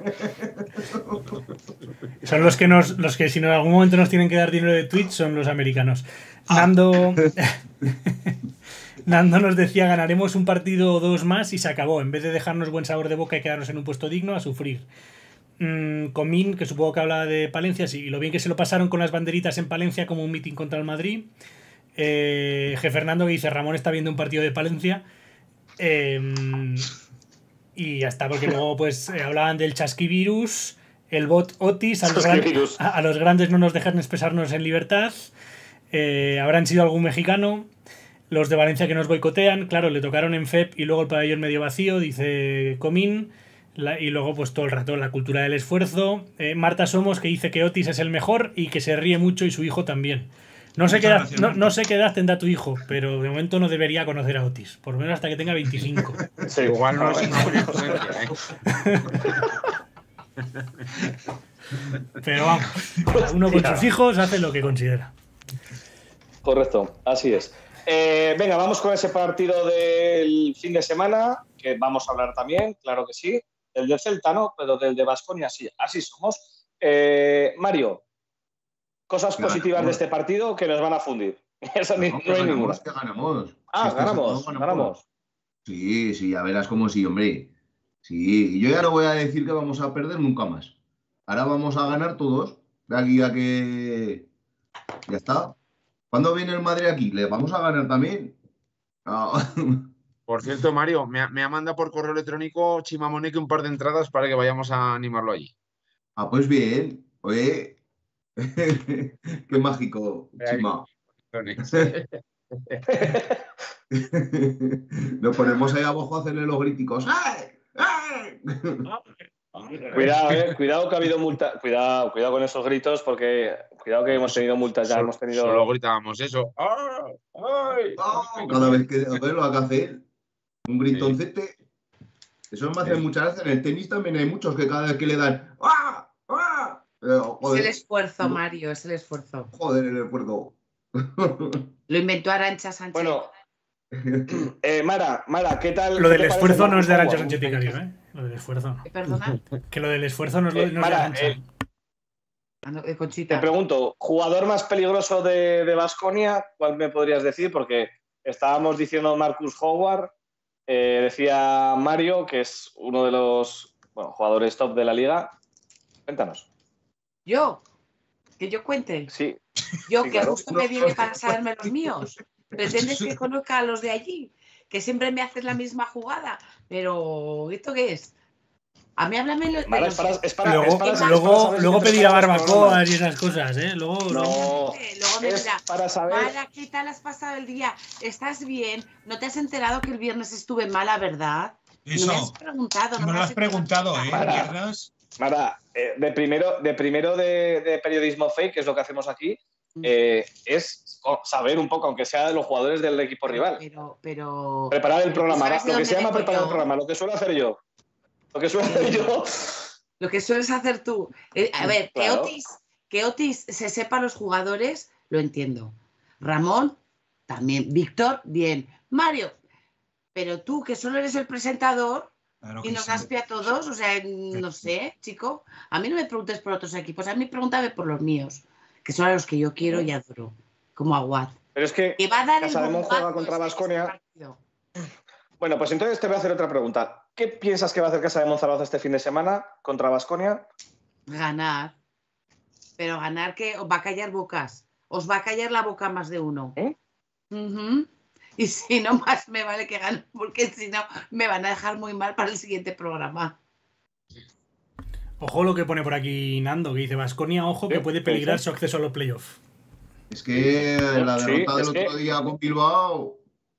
Son los que nos, los que si en algún momento nos tienen que dar dinero de Twitch son los americanos. Ah. Nando, Nando nos decía ganaremos un partido o dos más y se acabó. En vez de dejarnos buen sabor de boca y quedarnos en un puesto digno, a sufrir. Mm, Comín, que supongo que hablaba de Palencia, sí, y lo bien que se lo pasaron con las banderitas en Palencia como un mitin contra el Madrid. Eh, G. Fernando que dice Ramón está viendo un partido de Palencia. Eh, y ya está, porque luego pues eh, hablaban del chasquivirus, el bot Otis, a los, gran- Chasquivirus. a, a los grandes no nos dejan expresarnos en libertad. Eh, habrán sido algún mexicano. Los de Valencia que nos boicotean, claro, le tocaron en F E P y luego el pabellón medio vacío, dice Comín. La- y luego pues todo el rato la cultura del esfuerzo. Eh, Marta Somos que dice que Otis es el mejor y que se ríe mucho y su hijo también. No sé, Muchas qué edad, gracias, no, Marta. no sé qué edad tendrá tu hijo, pero de momento no debería conocer a Otis, por lo menos hasta que tenga veinticinco. Sí. Igual no es una buena influencia, ¿eh? Pero vamos, cada uno con sus hijos hace lo que considera. Correcto, así es. Eh, venga, vamos con ese partido del fin de semana, que vamos a hablar también, claro que sí. El del Celta no, pero del de Baskonia sí, así somos. Eh, Mario, cosas Claro, positivas bueno. de este partido que nos van a fundir. Eso ni- No, no, que hay ninguna. ganamos, que ganamos. Ah, Si es que ganamos, si no, ganamos. Sí, sí, ya verás como sí, hombre. Sí, y yo ya no voy a decir que vamos a perder nunca más. Ahora vamos a ganar todos. De aquí a que. Ya está. ¿Cuándo viene el Madrid aquí? ¿Le vamos a ganar también? Ah, Por cierto, Mario, me ha, me ha mandado por correo electrónico Chimamoneque un par de entradas para que vayamos a animarlo allí. ah, pues bien. Oye. Qué mágico, Chima. Nos ponemos ahí abajo a hacerle los gríticos. ¡Ay! ¡Ay! Cuidado, eh, cuidado que ha habido multa. Cuidado, cuidado con esos gritos, porque cuidado que hemos tenido multas ya. Solo- Hemos tenido. Solo gritábamos eso. ¡Ah! ¡Ay! Oh, cada vez que a ver, lo haga hacer un gritoncete. Eso me hace Sí. muchas gracias. En el tenis también hay muchos que cada vez que le dan ¡ah! ¡ah! Eh, Es joder, el esfuerzo, Mario, es el esfuerzo. joder, el esfuerzo. Lo inventó Arantxa Sánchez. Bueno, eh, Mara, Mara, ¿qué tal? Lo qué del te parece esfuerzo no es de Marcus Arantxa Howard? Sánchez Picario, ¿eh? Lo del esfuerzo no. Eh, Perdona, Que lo del esfuerzo no es, lo, Eh, no es de Mara, Arantxa. eh, Ah, no, eh, Te Conchita. pregunto, ¿jugador más peligroso de Baskonia? ¿Cuál me podrías decir? Porque estábamos diciendo Marcus Howard, eh, decía Mario, que es uno de los bueno, jugadores top de la liga. Cuéntanos. Yo, que yo cuente. Sí, Yo, Sí, que claro. justo me viene para saberme los míos. Pretendes que conozca a los de allí, que siempre me haces la misma jugada. Pero, ¿esto qué es? A mí háblame los de Mara, los... es para, es para, Luego, es para- es para luego, saber si luego te pedirá preparas el programa. barbacoas y esas cosas, ¿eh? Luego, luego- No, Eh, Luego me es dirá, para saber. Mara, ¿qué tal has pasado el día? ¿Estás bien? ¿No te has enterado que el viernes estuve mala, verdad? Eso. No me has preguntado. No me lo has hecho preguntado, nada. ¿eh? Para. Mierdas. Mara, eh, de primero, de, primero de, de periodismo fake, que es lo que hacemos aquí, eh, es saber un poco, aunque sea de los jugadores del equipo rival. Pero, pero... Preparar el pero ¿tú programa, sabes de lo que dónde se llama vengo preparar el yo? programa, lo que suelo hacer yo. Lo que suelo hacer yo Lo que sueles hacer tú. Eh, a ver, Claro. que, Otis, que Otis se sepa los jugadores, lo entiendo. Ramón, también. Víctor, bien. Mario, pero tú, que solo eres el presentador Claro y que nos sí. aspia a todos, o sea, no sé, chico. A mí no me preguntes por otros equipos, a mí pregúntame por los míos, que son a los que yo quiero y adoro, como Aguad. Pero es que Que va a dar el Casademón bombazo juega contra este- Baskonia. este partido. Bueno, pues entonces te voy a hacer otra pregunta. ¿Qué piensas que va a hacer Casademón Zaragoza este fin de semana contra Baskonia? Ganar. Pero ganar que os va a callar bocas. Os va a callar la boca más de uno. ¿Eh? Ujú. Y si no, más me vale que gane, porque si no, me van a dejar muy mal para el siguiente programa. Ojo lo que pone por aquí Nando, que dice Baskonia, ojo, que ¿Qué? puede ¿Qué peligrar dice? su acceso a los playoffs. Es que la Sí, derrota es del que- otro día con Bilbao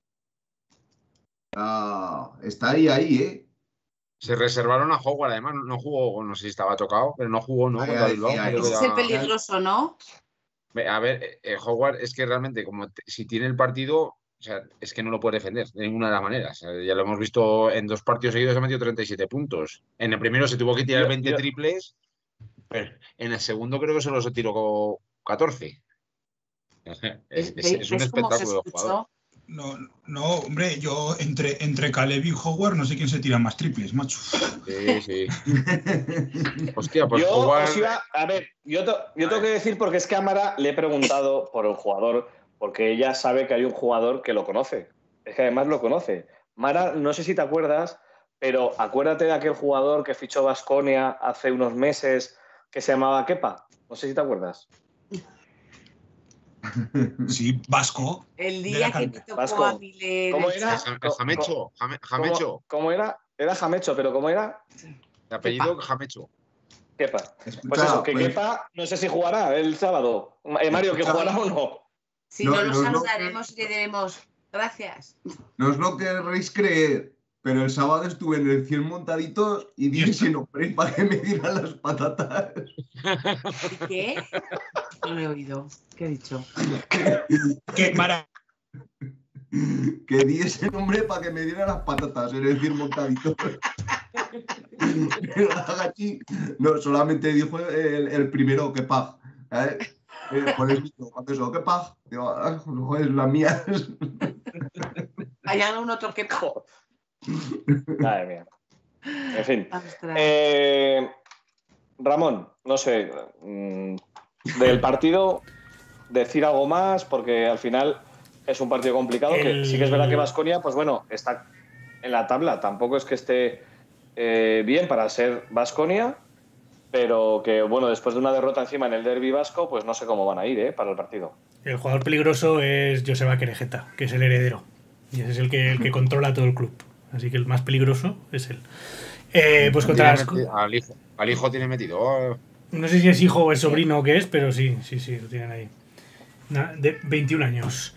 ah, está ahí, ahí, ¿eh? Se reservaron a Howard, además no jugó, no sé si estaba tocado, pero no jugó, ¿no? Ah, Contra ya Bilbao. decía, creo que Ese es ya- el peligroso, ¿no? A ver, eh, Howard es que realmente, como te- si tiene el partido, o sea, es que no lo puede defender de ninguna de las maneras. O sea, ya lo hemos visto en dos partidos seguidos, ha metido treinta y siete puntos. En el primero se tuvo que tirar Yo- veinte yo- triples, pero en el segundo creo que solo se tiró catorce. Es, es- ¿Ves, es un ves cómo se espectáculo de jugador. escuchó? No, no, hombre, yo entre, entre Caleb y Howard no sé quién se tira más triples, macho. Sí, sí. Hostia, pues yo Howard. os iba, a ver, yo, to- yo tengo que decir porque es que a Mara le he preguntado por el jugador, porque ella sabe que hay un jugador que lo conoce. Es que además lo conoce. Mara, no sé si te acuerdas, pero acuérdate de aquel jugador que fichó Baskonia hace unos meses que se llamaba Kepa. No sé si te acuerdas. Sí, Vasco. El De día la que me canta. tocó Vasco, a mí leer ¿cómo el era? chat. Ja- Jamecho, Jame- Jamecho. ¿Cómo, cómo era? Era Jamecho, pero ¿cómo era? De apellido Jamecho. Kepa. Escucha, Pues eso, que pues, Kepa no sé si jugará el sábado. Eh, Mario, que Escucha. jugará o no. Si No, no, lo no, no. saludaremos y le diremos gracias. no os lo querréis creer, pero el sábado estuve en el cien montaditos y dije sin nombre para que me dieran las patatas. ¿Y qué? No lo he oído. ¿Qué he dicho? Que Mara, Que di ese nombre para que me dieran las patatas en el cien montaditos. El Agachi, no, solamente dijo el, el primero, que pag. ¿Eh? Eh, por eso, cuando eso, que pag. Digo, ah, joder, las mías. Hay algún otro que... Madre mía. En fin. Ostras. Eh, Ramón, no sé, mm, del partido decir algo más, porque al final es un partido complicado, que El- sí que es verdad que Baskonia, pues bueno, está en la tabla, tampoco es que esté eh, bien para ser Baskonia, pero que bueno, después de una derrota encima en el derbi vasco, pues no sé cómo van a ir eh, para el partido. El jugador peligroso es Joseba Querejeta, que es el heredero. Y ese es el que, el que controla todo el club. Así que el más peligroso es él. Eh, pues contra Tiene las... meti- al, hijo, al hijo tiene metido. No sé si es hijo o es sobrino o qué es, pero sí, sí, sí, lo tienen ahí. Na- De veintiún años.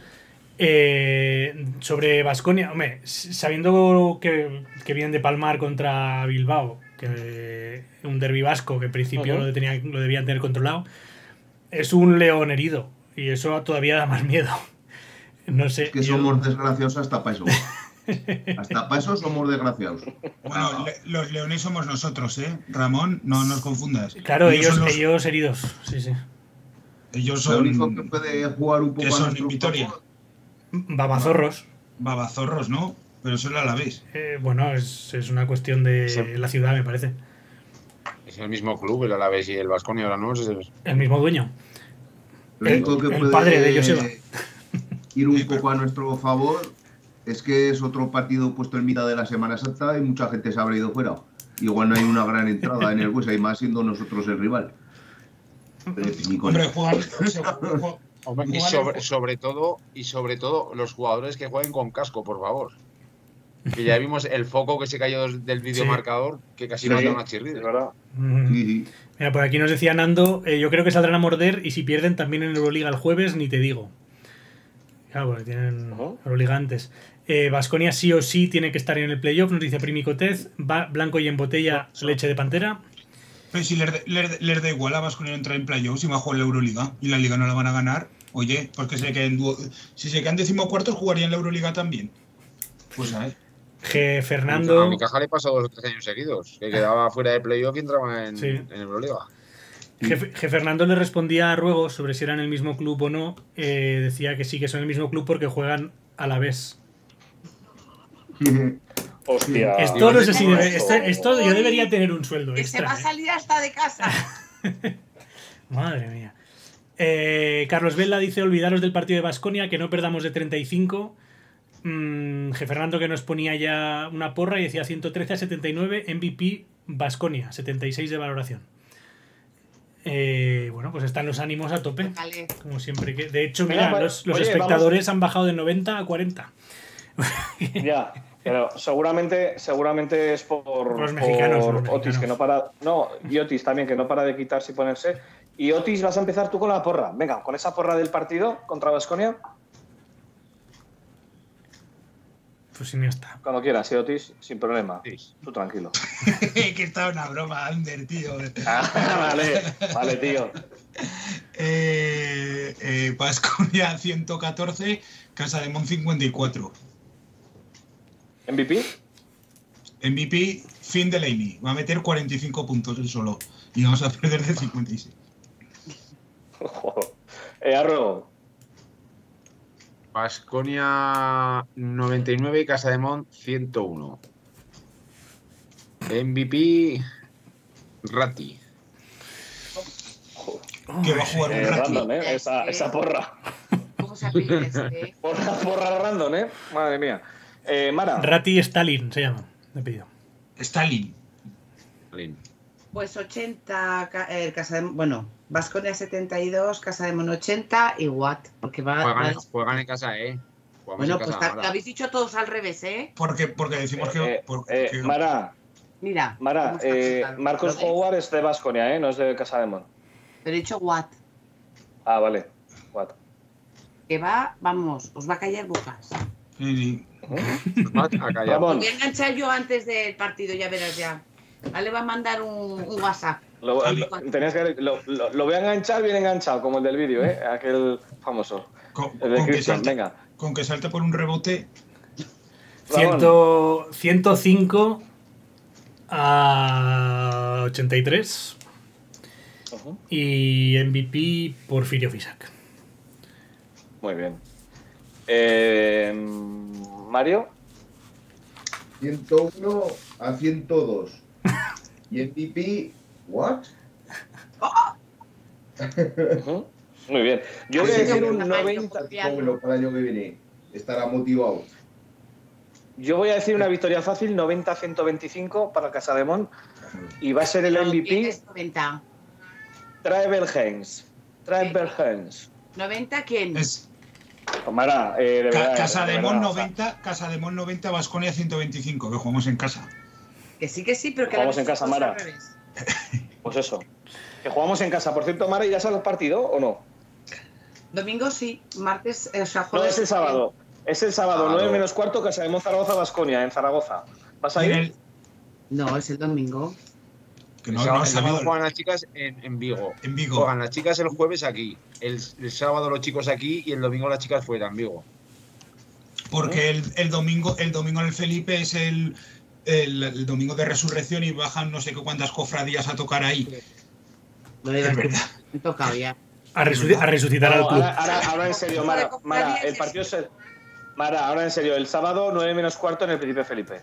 Eh, sobre Baskonia, hombre, s- sabiendo que, que vienen de palmar contra Bilbao, que un derbi vasco que en principio Ujú. lo, tenía, lo debían tener controlado, es un león herido y eso todavía da más miedo. No sé. Es que yo- somos desgraciosos hasta para eso. Hasta para eso somos desgraciados. bueno, le- los leones somos nosotros, ¿eh? Ramón, no nos confundas. Claro, ellos, son los- ellos heridos, sí, sí. ellos Lo único que son puede jugar un poco que a son nuestro en Vitoria. favor. Babazorros. babazorros, ¿no? Pero eso a la vez. Eh, bueno, es, es una cuestión de Sí. la ciudad, me parece. Es el mismo club, el Alavés y el Baskonia ahora no. Es el- El mismo dueño. Lo El- único que el puede padre de Joseba. ir un poco a nuestro favor es que es otro partido puesto en mitad de la Semana Santa y mucha gente se habrá ido fuera. Igual no hay una gran entrada en el Buesa y más siendo nosotros el rival. Pero, ni con- Hombre, juegan. se- ju- Hombre, y juegan sobre, el- sobre todo, y sobre todo los jugadores que jueguen con casco, por favor. Que ya vimos el foco que se cayó del videomarcador, que casi Sí, nos da una es chirrida. verdad. Mm. Sí, sí. Mira, por aquí nos decía Nando, eh, yo creo que saldrán a morder y si pierden también en Euroliga el jueves, ni te digo. Claro, porque tienen Ujú. Euroliga antes. Eh, Baskonia sí o sí tiene que estar en el playoff, nos dice Primi Cotez, va blanco y en botella, leche de pantera. Pero si les, da- les- les da igual a Baskonia entrar en playoffs y va a jugar la Euroliga y la Liga no la van a ganar, oye, pues que se queden duo- si se quedan decimocuartos jugarían la Euroliga también. Pues a ver. G. Fernando. A Unicaja le pasó dos o tres años seguidos, que quedaba fuera de playoff y entraba en, Sí. en Euroliga. G. G. Fernando le respondía a Ruegos sobre si eran el mismo club o no. Eh, decía que sí, que son el mismo club porque juegan a la vez. Hostia. Esto no sé si debe- esto, esto yo debería tener un sueldo Que se va a extra. ¿eh? salir hasta de casa. Madre mía. Eh, Carlos Vela dice: olvidaros del partido de Baskonia, que no perdamos de treinta y cinco. Mm, G. Fernando, que nos ponía ya una porra y decía ciento trece a setenta y nueve, M V P Baskonia, setenta y seis de valoración. Eh, bueno, pues están los ánimos a tope, Vale. como siempre. Que, de hecho, Venga, mira, pues, los, los oye, espectadores han bajado de noventa a cuarenta. Ya, pero seguramente, seguramente es por, Por los mexicanos, por por los Otis, mexicanos. que no para. No, y Otis también, que no para de quitarse y ponerse. Y Otis, vas a empezar tú con la porra. Venga, con esa porra del partido contra Baskonia. Pues sí, no está. Cuando quieras, ¿eh, Otis? Sin problema. Sí. Tú tranquilo. que está una broma, Ander, tío. Ah, vale, vale, tío. Eh, eh, Baskonia ciento catorce, Casa de Mon cincuenta y cuatro. ¿M V P? M V P, Finn Delaney. Va a meter cuarenta y cinco puntos él solo. Y vamos a perder de cincuenta y seis. Joder. Eh, Arro. Baskonia noventa y nueve y Casa de Mon ciento uno. M V P Ratti. Que va a jugar Eh, un rato. random, ¿eh? Esa, esa porra. ¿Cómo se apellida este? Porra, porra random, ¿eh? Madre mía. Eh, Mara. Rati Stalin se llama, me he pedido. Stalin. Lin. Pues ochenta, ca- eh, Casa de, bueno, Baskonia setenta y dos, Casa de Mon ochenta y Watt. Porque va, va- Juegan, juegan en casa, ¿eh? Jugamos bueno, en pues casa, ta- Mara. lo habéis dicho todos al revés, ¿eh? Porque, porque decimos que. Eh, porque- eh, que- Mara, Mira. Mara cómo está eh, apuntado. Marcos ¿Lo ves? Howard es de Baskonia, ¿eh? No es de Casa de Mon. Pero he dicho Watt. Ah, vale. What? Que va, vamos, os va a callar bocas. Sí, sí. A callar. Lo Vamos. voy a enganchar yo antes del partido, ya verás ya. Vale, va a mandar un, un WhatsApp. Lo, lo- tenías que, lo, lo- lo voy a enganchar bien enganchado, como el del vídeo, ¿eh? Aquel famoso. Con, El de con que Christian, salte, venga. con que salte por un rebote. Ciento, ciento cinco a ochenta y tres. Ujú. Y M V P Porfirio Fisac. Muy bien. Eh, Mario. ciento uno a ciento dos. Y M V P, ¿what? Ujú. Muy bien. Yo voy a Sí, decir sí, un sí. noventa. Bueno, para el año que viene. Estará motivado. Yo voy a decir una victoria fácil, noventa a ciento veinticinco para Casa de Mon. Y va a ser el M V P ¿Quién noventa? Travel Haynes. Travel Haynes. ¿noventa quién? Es Mara, eh, de Ca- verdad, Casa de de verdad, Mon o sea, noventa, Casa de Mon noventa, Baskonia ciento veinticinco, que jugamos en casa. Que sí, que sí, pero que Jugamos lo en habéis casa, dicho Mara. al revés. Pues eso. Que jugamos en casa. Por cierto, Mara, ¿ya sabes el partido o no? Domingo sí, martes, eh, o sea, No, jueves. es el sábado. Es el sábado, Sábado. nueve menos cuarto, Casa de Mon Zaragoza, Baskonia, en Zaragoza. ¿Vas a Y en ir? el- No, es el domingo. que El no, sábado, no el ha domingo sabido. juegan las chicas en, en Vigo. En Vigo. Juegan las chicas el jueves aquí. El, el sábado los chicos aquí y el domingo las chicas fuera en Vigo. Porque el, el domingo el domingo en el Felipe es el, el, el domingo de resurrección y bajan no sé qué cuántas cofradías a tocar ahí. Lo de Es verdad. Me he tocado ya. A, resu- a resucitar al No, club. ahora, ahora, ahora en serio, Mara, Mara, el partido es el... Mara, ahora en serio, el sábado, nueve menos cuarto en el Príncipe Felipe.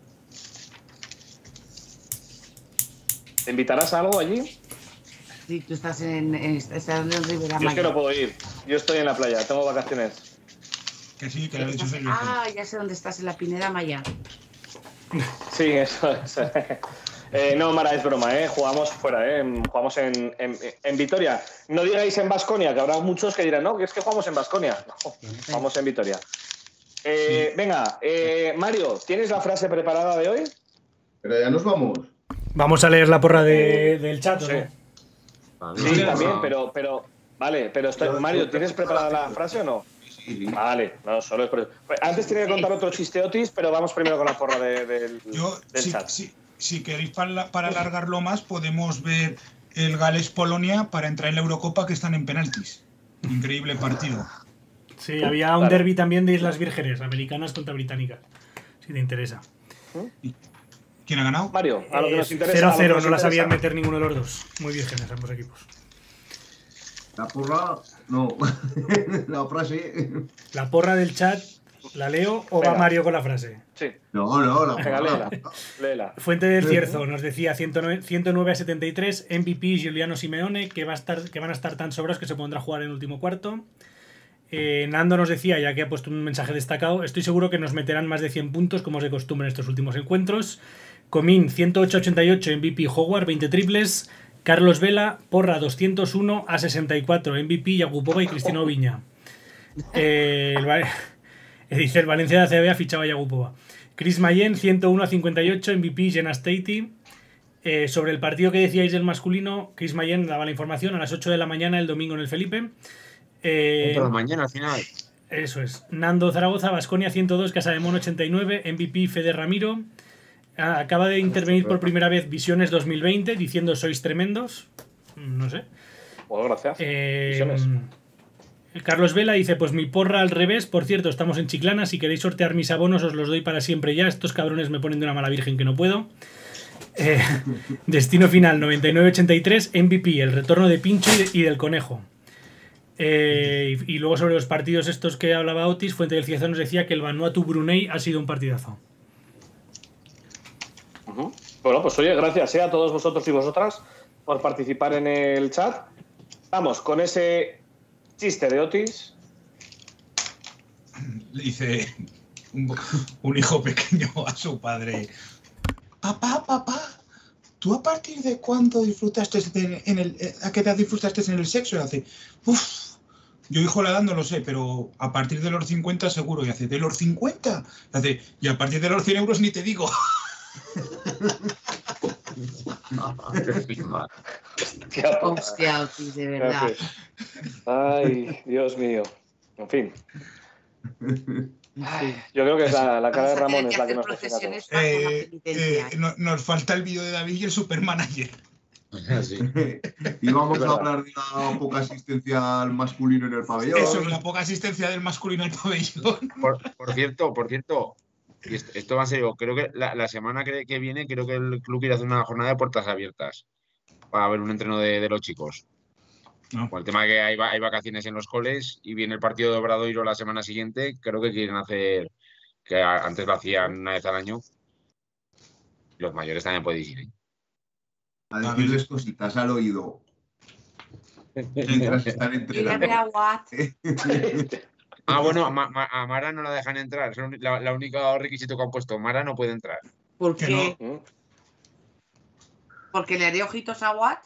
¿Te invitarás a algo allí? Sí, tú estás en, en, estás en Rivera Yo es que no Maya. puedo ir. Yo estoy en la playa, tengo vacaciones. Que sí, que lo ha dicho Sergio. Ah, ya sé dónde estás, en la Pineda Maya. Sí, eso es. Eh, no, Mara, es broma, ¿eh? Jugamos fuera, ¿eh? Jugamos en, en, en Vitoria. No digáis en Baskonia, que habrá muchos que dirán, no, que es que jugamos en Baskonia. No, jugamos en Vitoria. Eh, venga, eh, Mario, ¿tienes la frase preparada de hoy? Pero ya nos vamos. Vamos a leer la porra de- del chat, ¿o Sí. no? Sí, Sí, también, no. pero, pero, vale, pero estoy- Mario, ¿tienes preparada la frase o no? Sí, sí. Vale, no, solo es por... Antes tenía que contar otro chiste Otis, pero vamos primero con la porra de- del, Yo, del si, chat. si- si queréis para, para alargarlo más, podemos ver el Gales-Polonia para entrar en la Eurocopa, que están en penaltis. Increíble partido. Sí, había un Vale. derbi también de Islas Vírgenes, americanas contra británicas. si te interesa. ¿Quién ha ganado? Mario, a lo que nos interesa. cero cero, nos no la interesa. sabían meter ninguno de los dos. Muy vírgenes ambos equipos. La porra, no. La frase. La porra del chat, ¿la leo o Venga. va Mario con la frase? Sí. No, no, la Venga, porra. léela. léela. Fuente del Cierzo nos decía ciento nueve a setenta y tres, M V P Giuliano Simeone, que, va a estar, que van a estar tan sobrados que se pondrá a jugar en el último cuarto. Eh, Nando nos decía, ya que ha puesto un mensaje destacado, estoy seguro que nos meterán más de cien puntos, como es de costumbre en estos últimos encuentros. Comín, ciento ocho a ochenta y ocho, M V P Howard, veinte triples. Carlos Vela, porra, doscientos uno a sesenta y cuatro, M V P Jakubova y Cristino Viña. Eh, el, Val- dice, el Valencia de A C B ha fichado a Jakubova. Chris Mayen, ciento uno a cincuenta y ocho, M V P Jenna Stati. Eh, sobre el partido que decíais del masculino, Chris Mayen daba la información a las ocho de la mañana el domingo en el Felipe. Eh, Por la mañana al final. Eso es. Nando Zaragoza, Baskonia ciento dos, Casademón ochenta y nueve, M V P Fede Ramiro. Ah, acaba de intervenir por primera vez Visiones dos mil veinte diciendo sois tremendos. No sé. Bueno, gracias. Eh, Visiones. Carlos Vela dice, pues mi porra al revés. Por cierto, estamos en Chiclana. Si queréis sortear mis abonos, os los doy para siempre ya. Estos cabrones me ponen de una mala virgen que no puedo. Eh, Destino final noventa y nueve a ochenta y tres, M V P, el retorno de Pincho y, de- y del Conejo. Eh, y, y luego sobre los partidos estos que hablaba Otis, Fuente del Cierzo nos decía que el Vanuatu Brunei ha sido un partidazo. Ujú. Bueno, pues oye, gracias eh, a todos vosotros y vosotras por participar en el chat. Vamos con ese chiste de Otis. Le dice un, un hijo pequeño a su padre: papá, papá, ¿tú a partir de cuándo disfrutaste de- en el, eh, a qué edad disfrutaste en el sexo? Y hace, uff, yo hijo la edad no lo sé, pero a partir de los cincuenta seguro. Y hace, ¿de los cincuenta? Y hace, y a partir de los cien euros ni te digo. Qué Hostia, Otis, de verdad. Ay, Dios mío. En fin. Sí. Yo creo que es la, la cara de Vamos a Ramón tener es que la que hacer nos define a todos. procesiones para una Eh, penitencia. eh, no- nos falta el vídeo de David y el supermanager. Sí. Y vamos Es a verdad. hablar de la poca asistencia al masculino en el pabellón. Eso es la poca asistencia del masculino al pabellón. Por, por cierto, por cierto, y esto, esto va en serio, creo que la, la semana que, que viene, creo que el club quiere hacer una jornada de puertas abiertas para ver un entreno de, de los chicos. No. Por el tema de que hay, va- hay vacaciones en los coles y viene el partido de Obradoiro la semana siguiente, creo que quieren hacer, que a- antes lo hacían una vez al año, los mayores también podéis ir, ¿eh? A decirles cositas al oído mientras están Mírame entrenando. a Watt. Ah, bueno, a, Ma- Ma- a Mara no la dejan entrar, es la, uni- la, la única requisito que han puesto, Mara no puede entrar. ¿Por Que qué? ¿Mm? ¿Porque le haré ojitos a Watt?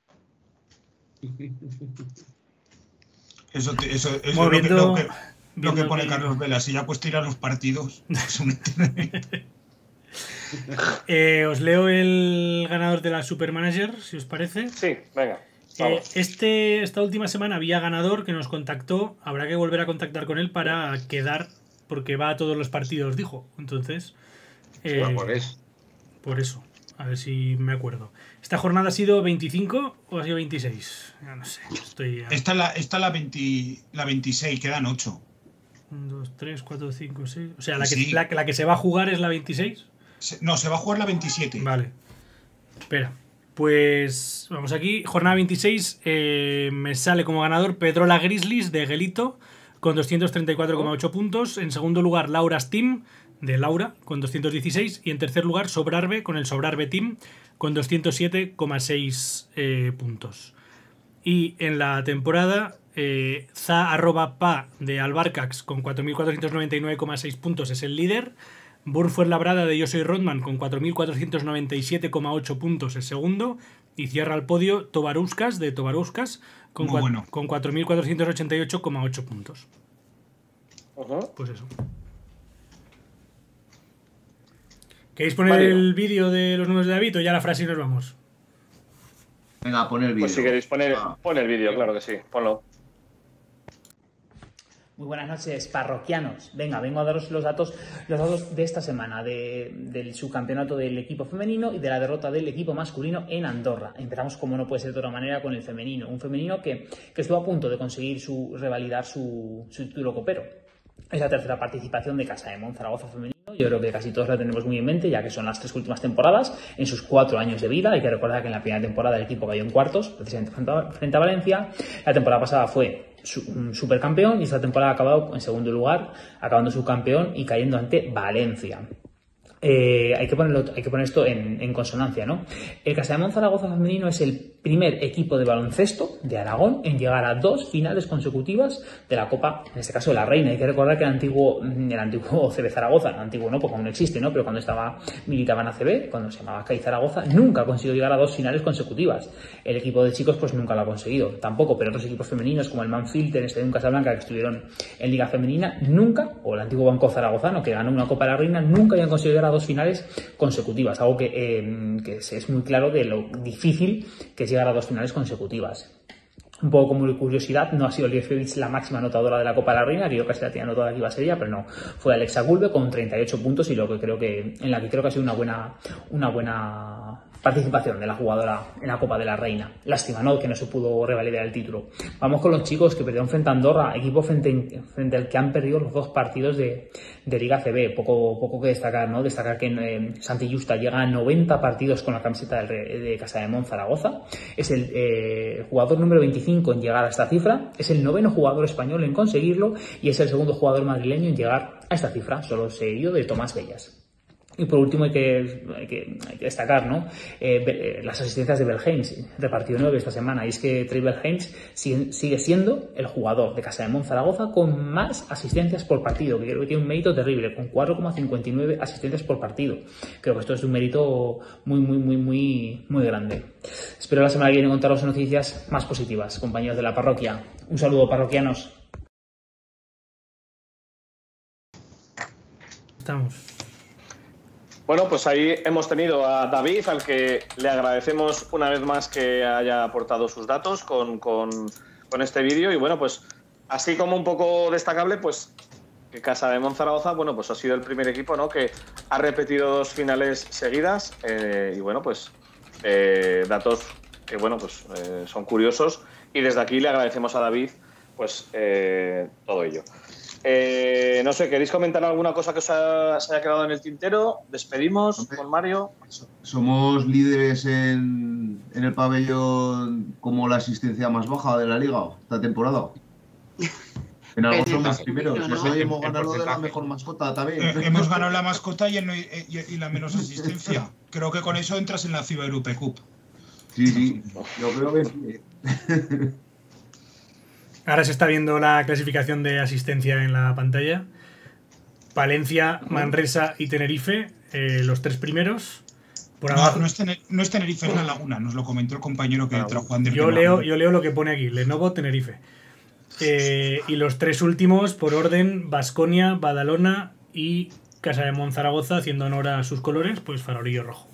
Eso, te- eso, eso es lo que, Moviendo- lo que, lo viendo que el pone vídeo. Carlos Vela. Si ya puedes tirar los partidos. Es un entrenamiento. Eh, os leo el ganador de la Supermanager, si os parece. Sí, venga. Eh, Vamos. este, esta última semana había ganador que nos contactó. Habrá que volver a contactar con él para quedar, porque va a todos los partidos, dijo. Entonces, eh, Bueno, pues por eso. A ver si me acuerdo. ¿Esta jornada ha sido veinticinco o ha sido veintiséis? Ya no sé. Estoy ya. Esta es la, esta la, veinte, la veintiséis, quedan ocho. uno, dos, tres, cuatro, cinco, seis. O sea, la que, Sí. la, la que se va a jugar es la veintiséis. Se- No, se va a jugar la veintisiete. Vale. Espera. Pues vamos aquí. Jornada veintiséis. eh, me sale como ganador Pedrola Grizzlies de Gelito con doscientos treinta y cuatro coma ocho puntos. En segundo lugar, Laura's Team de Laura con doscientos dieciséis. Y en tercer lugar, Sobrarbe con el Sobrarbe Team con doscientos siete coma seis eh, puntos. Y en la temporada, eh, za arroba pa de Albarcax con cuatro mil cuatrocientos noventa y nueve coma seis puntos es el líder. Burr Fuenlabrada de Yo Soy Rodman con cuatro mil cuatrocientos noventa y siete coma ocho puntos es segundo. Y cierra el podio Tobaruskas de Tobaruskas con, Muy cua- bueno. con cuatro mil cuatrocientos ochenta y ocho coma ocho puntos. Ujú. Pues eso. ¿Queréis poner Mario. el vídeo de los números de David o ya la frase y nos vamos? Venga, pon el vídeo. Pues si queréis poner, Ah. pon el vídeo, claro que sí. Ponlo. Muy buenas noches, parroquianos. Venga, vengo a daros los datos, los datos de esta semana, de- del subcampeonato del equipo femenino y de la derrota del equipo masculino en Andorra. Empezamos, como no puede ser de otra manera, con el femenino. Un femenino que, que estuvo a punto de conseguir su, revalidar su, su título copero. Es la tercera participación de Casademón Zaragoza femenino. Yo creo que casi todos la tenemos muy en mente, ya que son las tres últimas temporadas en sus cuatro años de vida. Hay que recordar que en la primera temporada el equipo cayó en cuartos, precisamente frente a Valencia. La temporada pasada fue un supercampeón y esta temporada ha acabado en segundo lugar, acabando subcampeón y cayendo ante Valencia. Eh, hay, que ponerlo, hay que poner esto en, en consonancia, ¿no? El Casademón Zaragoza femenino es el primer equipo de baloncesto de Aragón en llegar a dos finales consecutivas de la Copa, en este caso de la Reina. Hay que recordar que el antiguo, el antiguo C B Zaragoza, el antiguo no, porque aún no existe, ¿no? Pero cuando estaba, militaba en A C B, cuando se llamaba C A I Zaragoza, nunca consiguió llegar a dos finales consecutivas. El equipo de chicos pues nunca lo ha conseguido, tampoco, pero otros equipos femeninos como el Manfilter, este de un Casablanca, que estuvieron en Liga Femenina, nunca, o el antiguo Banco Zaragozano, que ganó una Copa de la Reina, nunca habían conseguido llegar a dos finales consecutivas, algo que, eh, que es muy claro de lo difícil que es llegar a dos finales consecutivas. Un poco como curiosidad, no ha sido Liefkevich la máxima anotadora de la Copa de la Reina, que yo casi la tenía anotada que iba a ser ella, pero no, fue Alexa Gulbe con treinta y ocho puntos y lo que creo que, en la que creo que ha sido una buena, una buena participación de la jugadora en la Copa de la Reina. Lástima, ¿no?, que no se pudo revalidar el título. Vamos con los chicos que perdieron frente a Andorra, equipo frente, frente al que han perdido los dos partidos de, de Liga C B. Poco, poco que destacar, ¿no? Destacar que eh, Santi Justa llega a noventa partidos con la camiseta de, de Casademón Zaragoza. Es el eh, jugador número veinticinco en llegar a esta cifra, es el noveno jugador español en conseguirlo y es el segundo jugador madrileño en llegar a esta cifra, solo seguido de Tomás Bellas. Y por último hay que, hay que, hay que destacar, ¿no?, eh, las asistencias de Belheims, repartido nueve esta semana, y es que Trey Belheims sigue, sigue siendo el jugador de Casademón Zaragoza con más asistencias por partido, que creo que tiene un mérito terrible, con cuatro coma cincuenta y nueve asistencias por partido. Creo que esto es un mérito muy, muy, muy, muy, muy grande. Espero la semana que viene contaros noticias más positivas, compañeros de la parroquia. Un saludo, parroquianos. Estamos. Bueno, pues ahí hemos tenido a David, al que le agradecemos una vez más que haya aportado sus datos con, con, con este vídeo. Y bueno, pues así como un poco destacable, pues que Casademón Zaragoza, bueno, pues ha sido el primer equipo, ¿no?, que ha repetido dos finales seguidas. Eh, y bueno, pues eh, datos que, bueno, pues eh, son curiosos. Y desde aquí le agradecemos a David, pues eh, todo ello. Eh, no sé, ¿queréis comentar alguna cosa que os ha, se haya quedado en el tintero? ¿Despedimos Hombre, con Mario? Somos líderes en, en el pabellón como la asistencia más baja de la liga esta temporada. En algo Pero somos no, primeros. no, No no. sé, hemos En ganado de la porcentaje. mejor mascota también. Eh, hemos ganado la mascota y, el no- y- y la menos asistencia. Creo que con eso entras en la FIBA Europe Cup. Sí, sí, yo creo que sí. Ahora se está viendo la clasificación de asistencia en la pantalla. Palencia, Manresa y Tenerife, eh, los tres primeros. Por No, abajo. no, es Tener- no es Tenerife, es La Laguna. Nos lo comentó el compañero que Ah, trajo Ander. Yo leo, yo leo lo que pone aquí, Lenovo, Tenerife. Eh, y los tres últimos, por orden, Baskonia, Badalona y Casademón Zaragoza, haciendo honor a sus colores, pues farolillo rojo.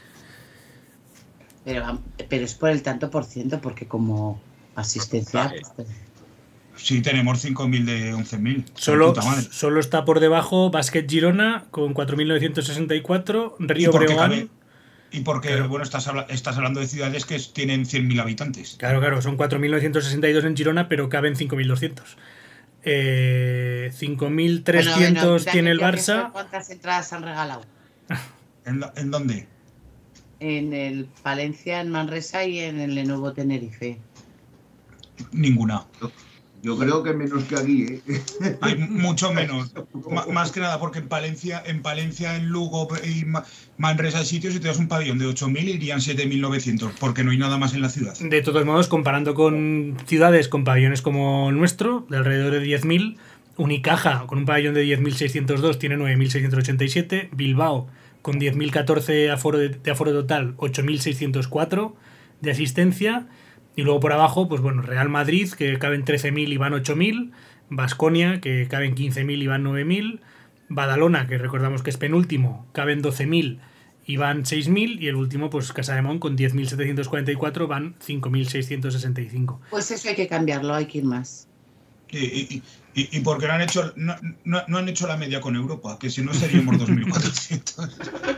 Pero, pero es por el tanto por ciento, porque como asistencia... pues, Sí, tenemos cinco mil de once mil. Solo, Puta madre. solo está por debajo Basket Girona con cuatro mil novecientos sesenta y cuatro, ¿Y Río por qué Breogán. cabe? Y porque, Claro. bueno, estás, habla- estás hablando de ciudades que es- tienen cien mil habitantes. Claro, claro, son cuatro mil novecientos sesenta y dos en Girona, pero caben cinco mil doscientos. Eh, cinco mil trescientos bueno, bueno, tiene el también tengo que Barça. saber ¿Cuántas entradas han regalado? ¿En, la- en dónde? En el Palencia, en Manresa y en el Lenovo Tenerife. Ninguna. Yo creo que menos que aquí, ¿eh? Hay mucho menos. Ma- más que nada porque en Palencia, en Palencia, en Lugo y Ma- Manresa hay sitios, si te das un pabellón de ocho mil irían siete mil novecientos, porque no hay nada más en la ciudad. De todos modos, comparando con ciudades con pabellones como el nuestro, de alrededor de diez mil, Unicaja, con un pabellón de diez mil seiscientos dos, tiene nueve mil seiscientos ochenta y siete, Bilbao, con diez mil catorce aforo de, de aforo total, ocho mil seiscientos cuatro de asistencia, y luego por abajo, pues bueno, Real Madrid, que caben trece mil y van ocho mil, Baskonia, que caben quince mil y van nueve mil, Badalona, que recordamos que es penúltimo, caben doce mil y van seis mil, y el último, pues Casademón, con diez mil setecientos cuarenta y cuatro, van cinco mil seiscientos sesenta y cinco. Pues eso hay que cambiarlo, hay que ir más. Y, y, y, y porque no han hecho no, no, no han hecho la media con Europa, que si no seríamos dos mil cuatrocientos.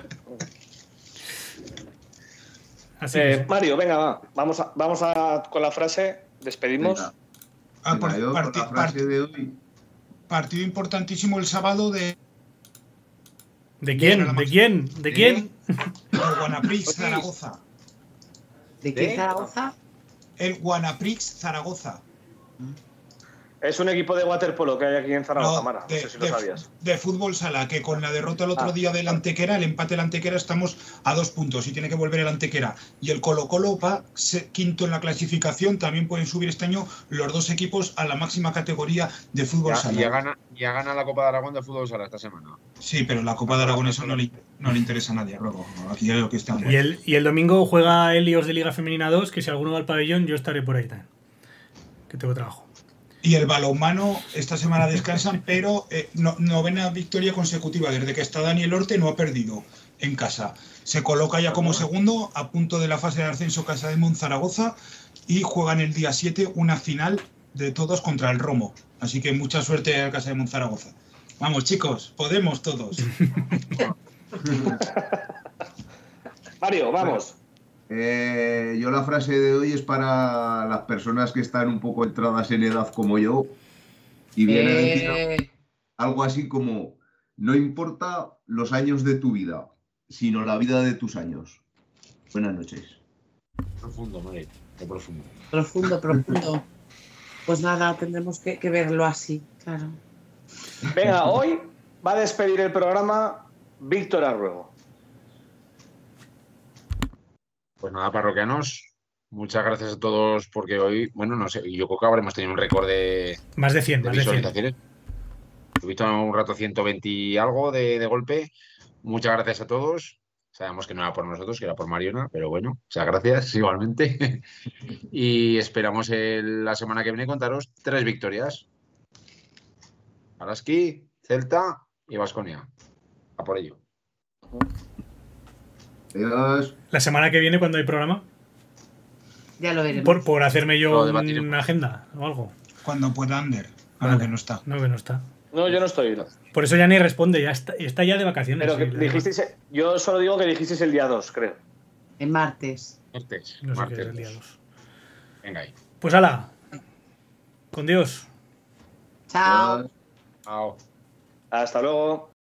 Así Eh, es. Mario, venga, va. Vamos, a, vamos a, con la frase, despedimos. Venga. Ah, Venga, por- yo con parti- la frase parti- de hoy, partido importantísimo el sábado de... ¿De quién? ¿De quién? ¿De quién? El Guanaprix Zaragoza. ¿De qué Zaragoza? El Guanaprix Zaragoza. Es un equipo de waterpolo que hay aquí en Zaragoza, No, Mara. No de, sé si lo de- sabías. de fútbol sala, que con la derrota el otro Ah. día del Antequera, el empate del Antequera, estamos a dos puntos y tiene que volver el Antequera. Y el Colo Colo va se- quinto en la clasificación. También pueden subir este año los dos equipos a la máxima categoría de fútbol Ya, sala. ya gana, ya gana la Copa de Aragón de fútbol sala esta semana. Sí, pero la Copa de Aragón eso no le, no le interesa a nadie, luego. Aquí es lo que estamos. Y el, y el domingo juega Helios de Liga Femenina dos, que si alguno va al pabellón, yo estaré por ahí también. Que tengo trabajo. Y el balonmano esta semana descansan, pero eh, no- novena victoria consecutiva. Desde que está Daniel Orte no ha perdido en casa. Se coloca ya como segundo a punto de la fase de ascenso Casa de Zaragoza y juegan el día siete una final de todos contra el Romo. Así que mucha suerte al Casa de Zaragoza. Vamos chicos, podemos todos. Mario, vamos. Eh, yo la frase de hoy es para las personas que están un poco entradas en edad como yo y viene a decir Eh, algo así como: no importa los años de tu vida, sino la vida de tus años. Buenas noches. Profundo, Mario. Qué profundo. profundo, profundo. Pues nada, tendremos que, que verlo así, claro. Venga, hoy va a despedir el programa Víctor Arruego. Pues nada, parroquianos, muchas gracias a todos porque hoy, bueno, no sé, yo creo que habremos tenido un récord de, Más de cien, de más de cien. visualizaciones. He visto un rato ciento veinte y algo de, de golpe. Muchas gracias a todos. Sabemos que no era por nosotros, que era por Mariona, pero bueno, o sea, gracias igualmente. Y esperamos el- la semana que viene contaros tres victorias. Araski, Celta y Baskonia. A por ello. Adiós. La semana que viene, cuando hay programa, Ya lo veremos. por, por hacerme yo Lo debatiremos. una agenda o algo. Cuando pueda Ander, a Vale. que no está. No, que no está. No, yo no estoy. no. Por eso ya ni responde, ya está, está ya de vacaciones. Pero que sí, dijisteis, yo solo digo que dijisteis el día dos, creo. El martes. Martes. No sé martes qué es el dos. día dos. Venga ahí. Pues ala, con Dios. Chao. Adiós. Chao. Hasta luego.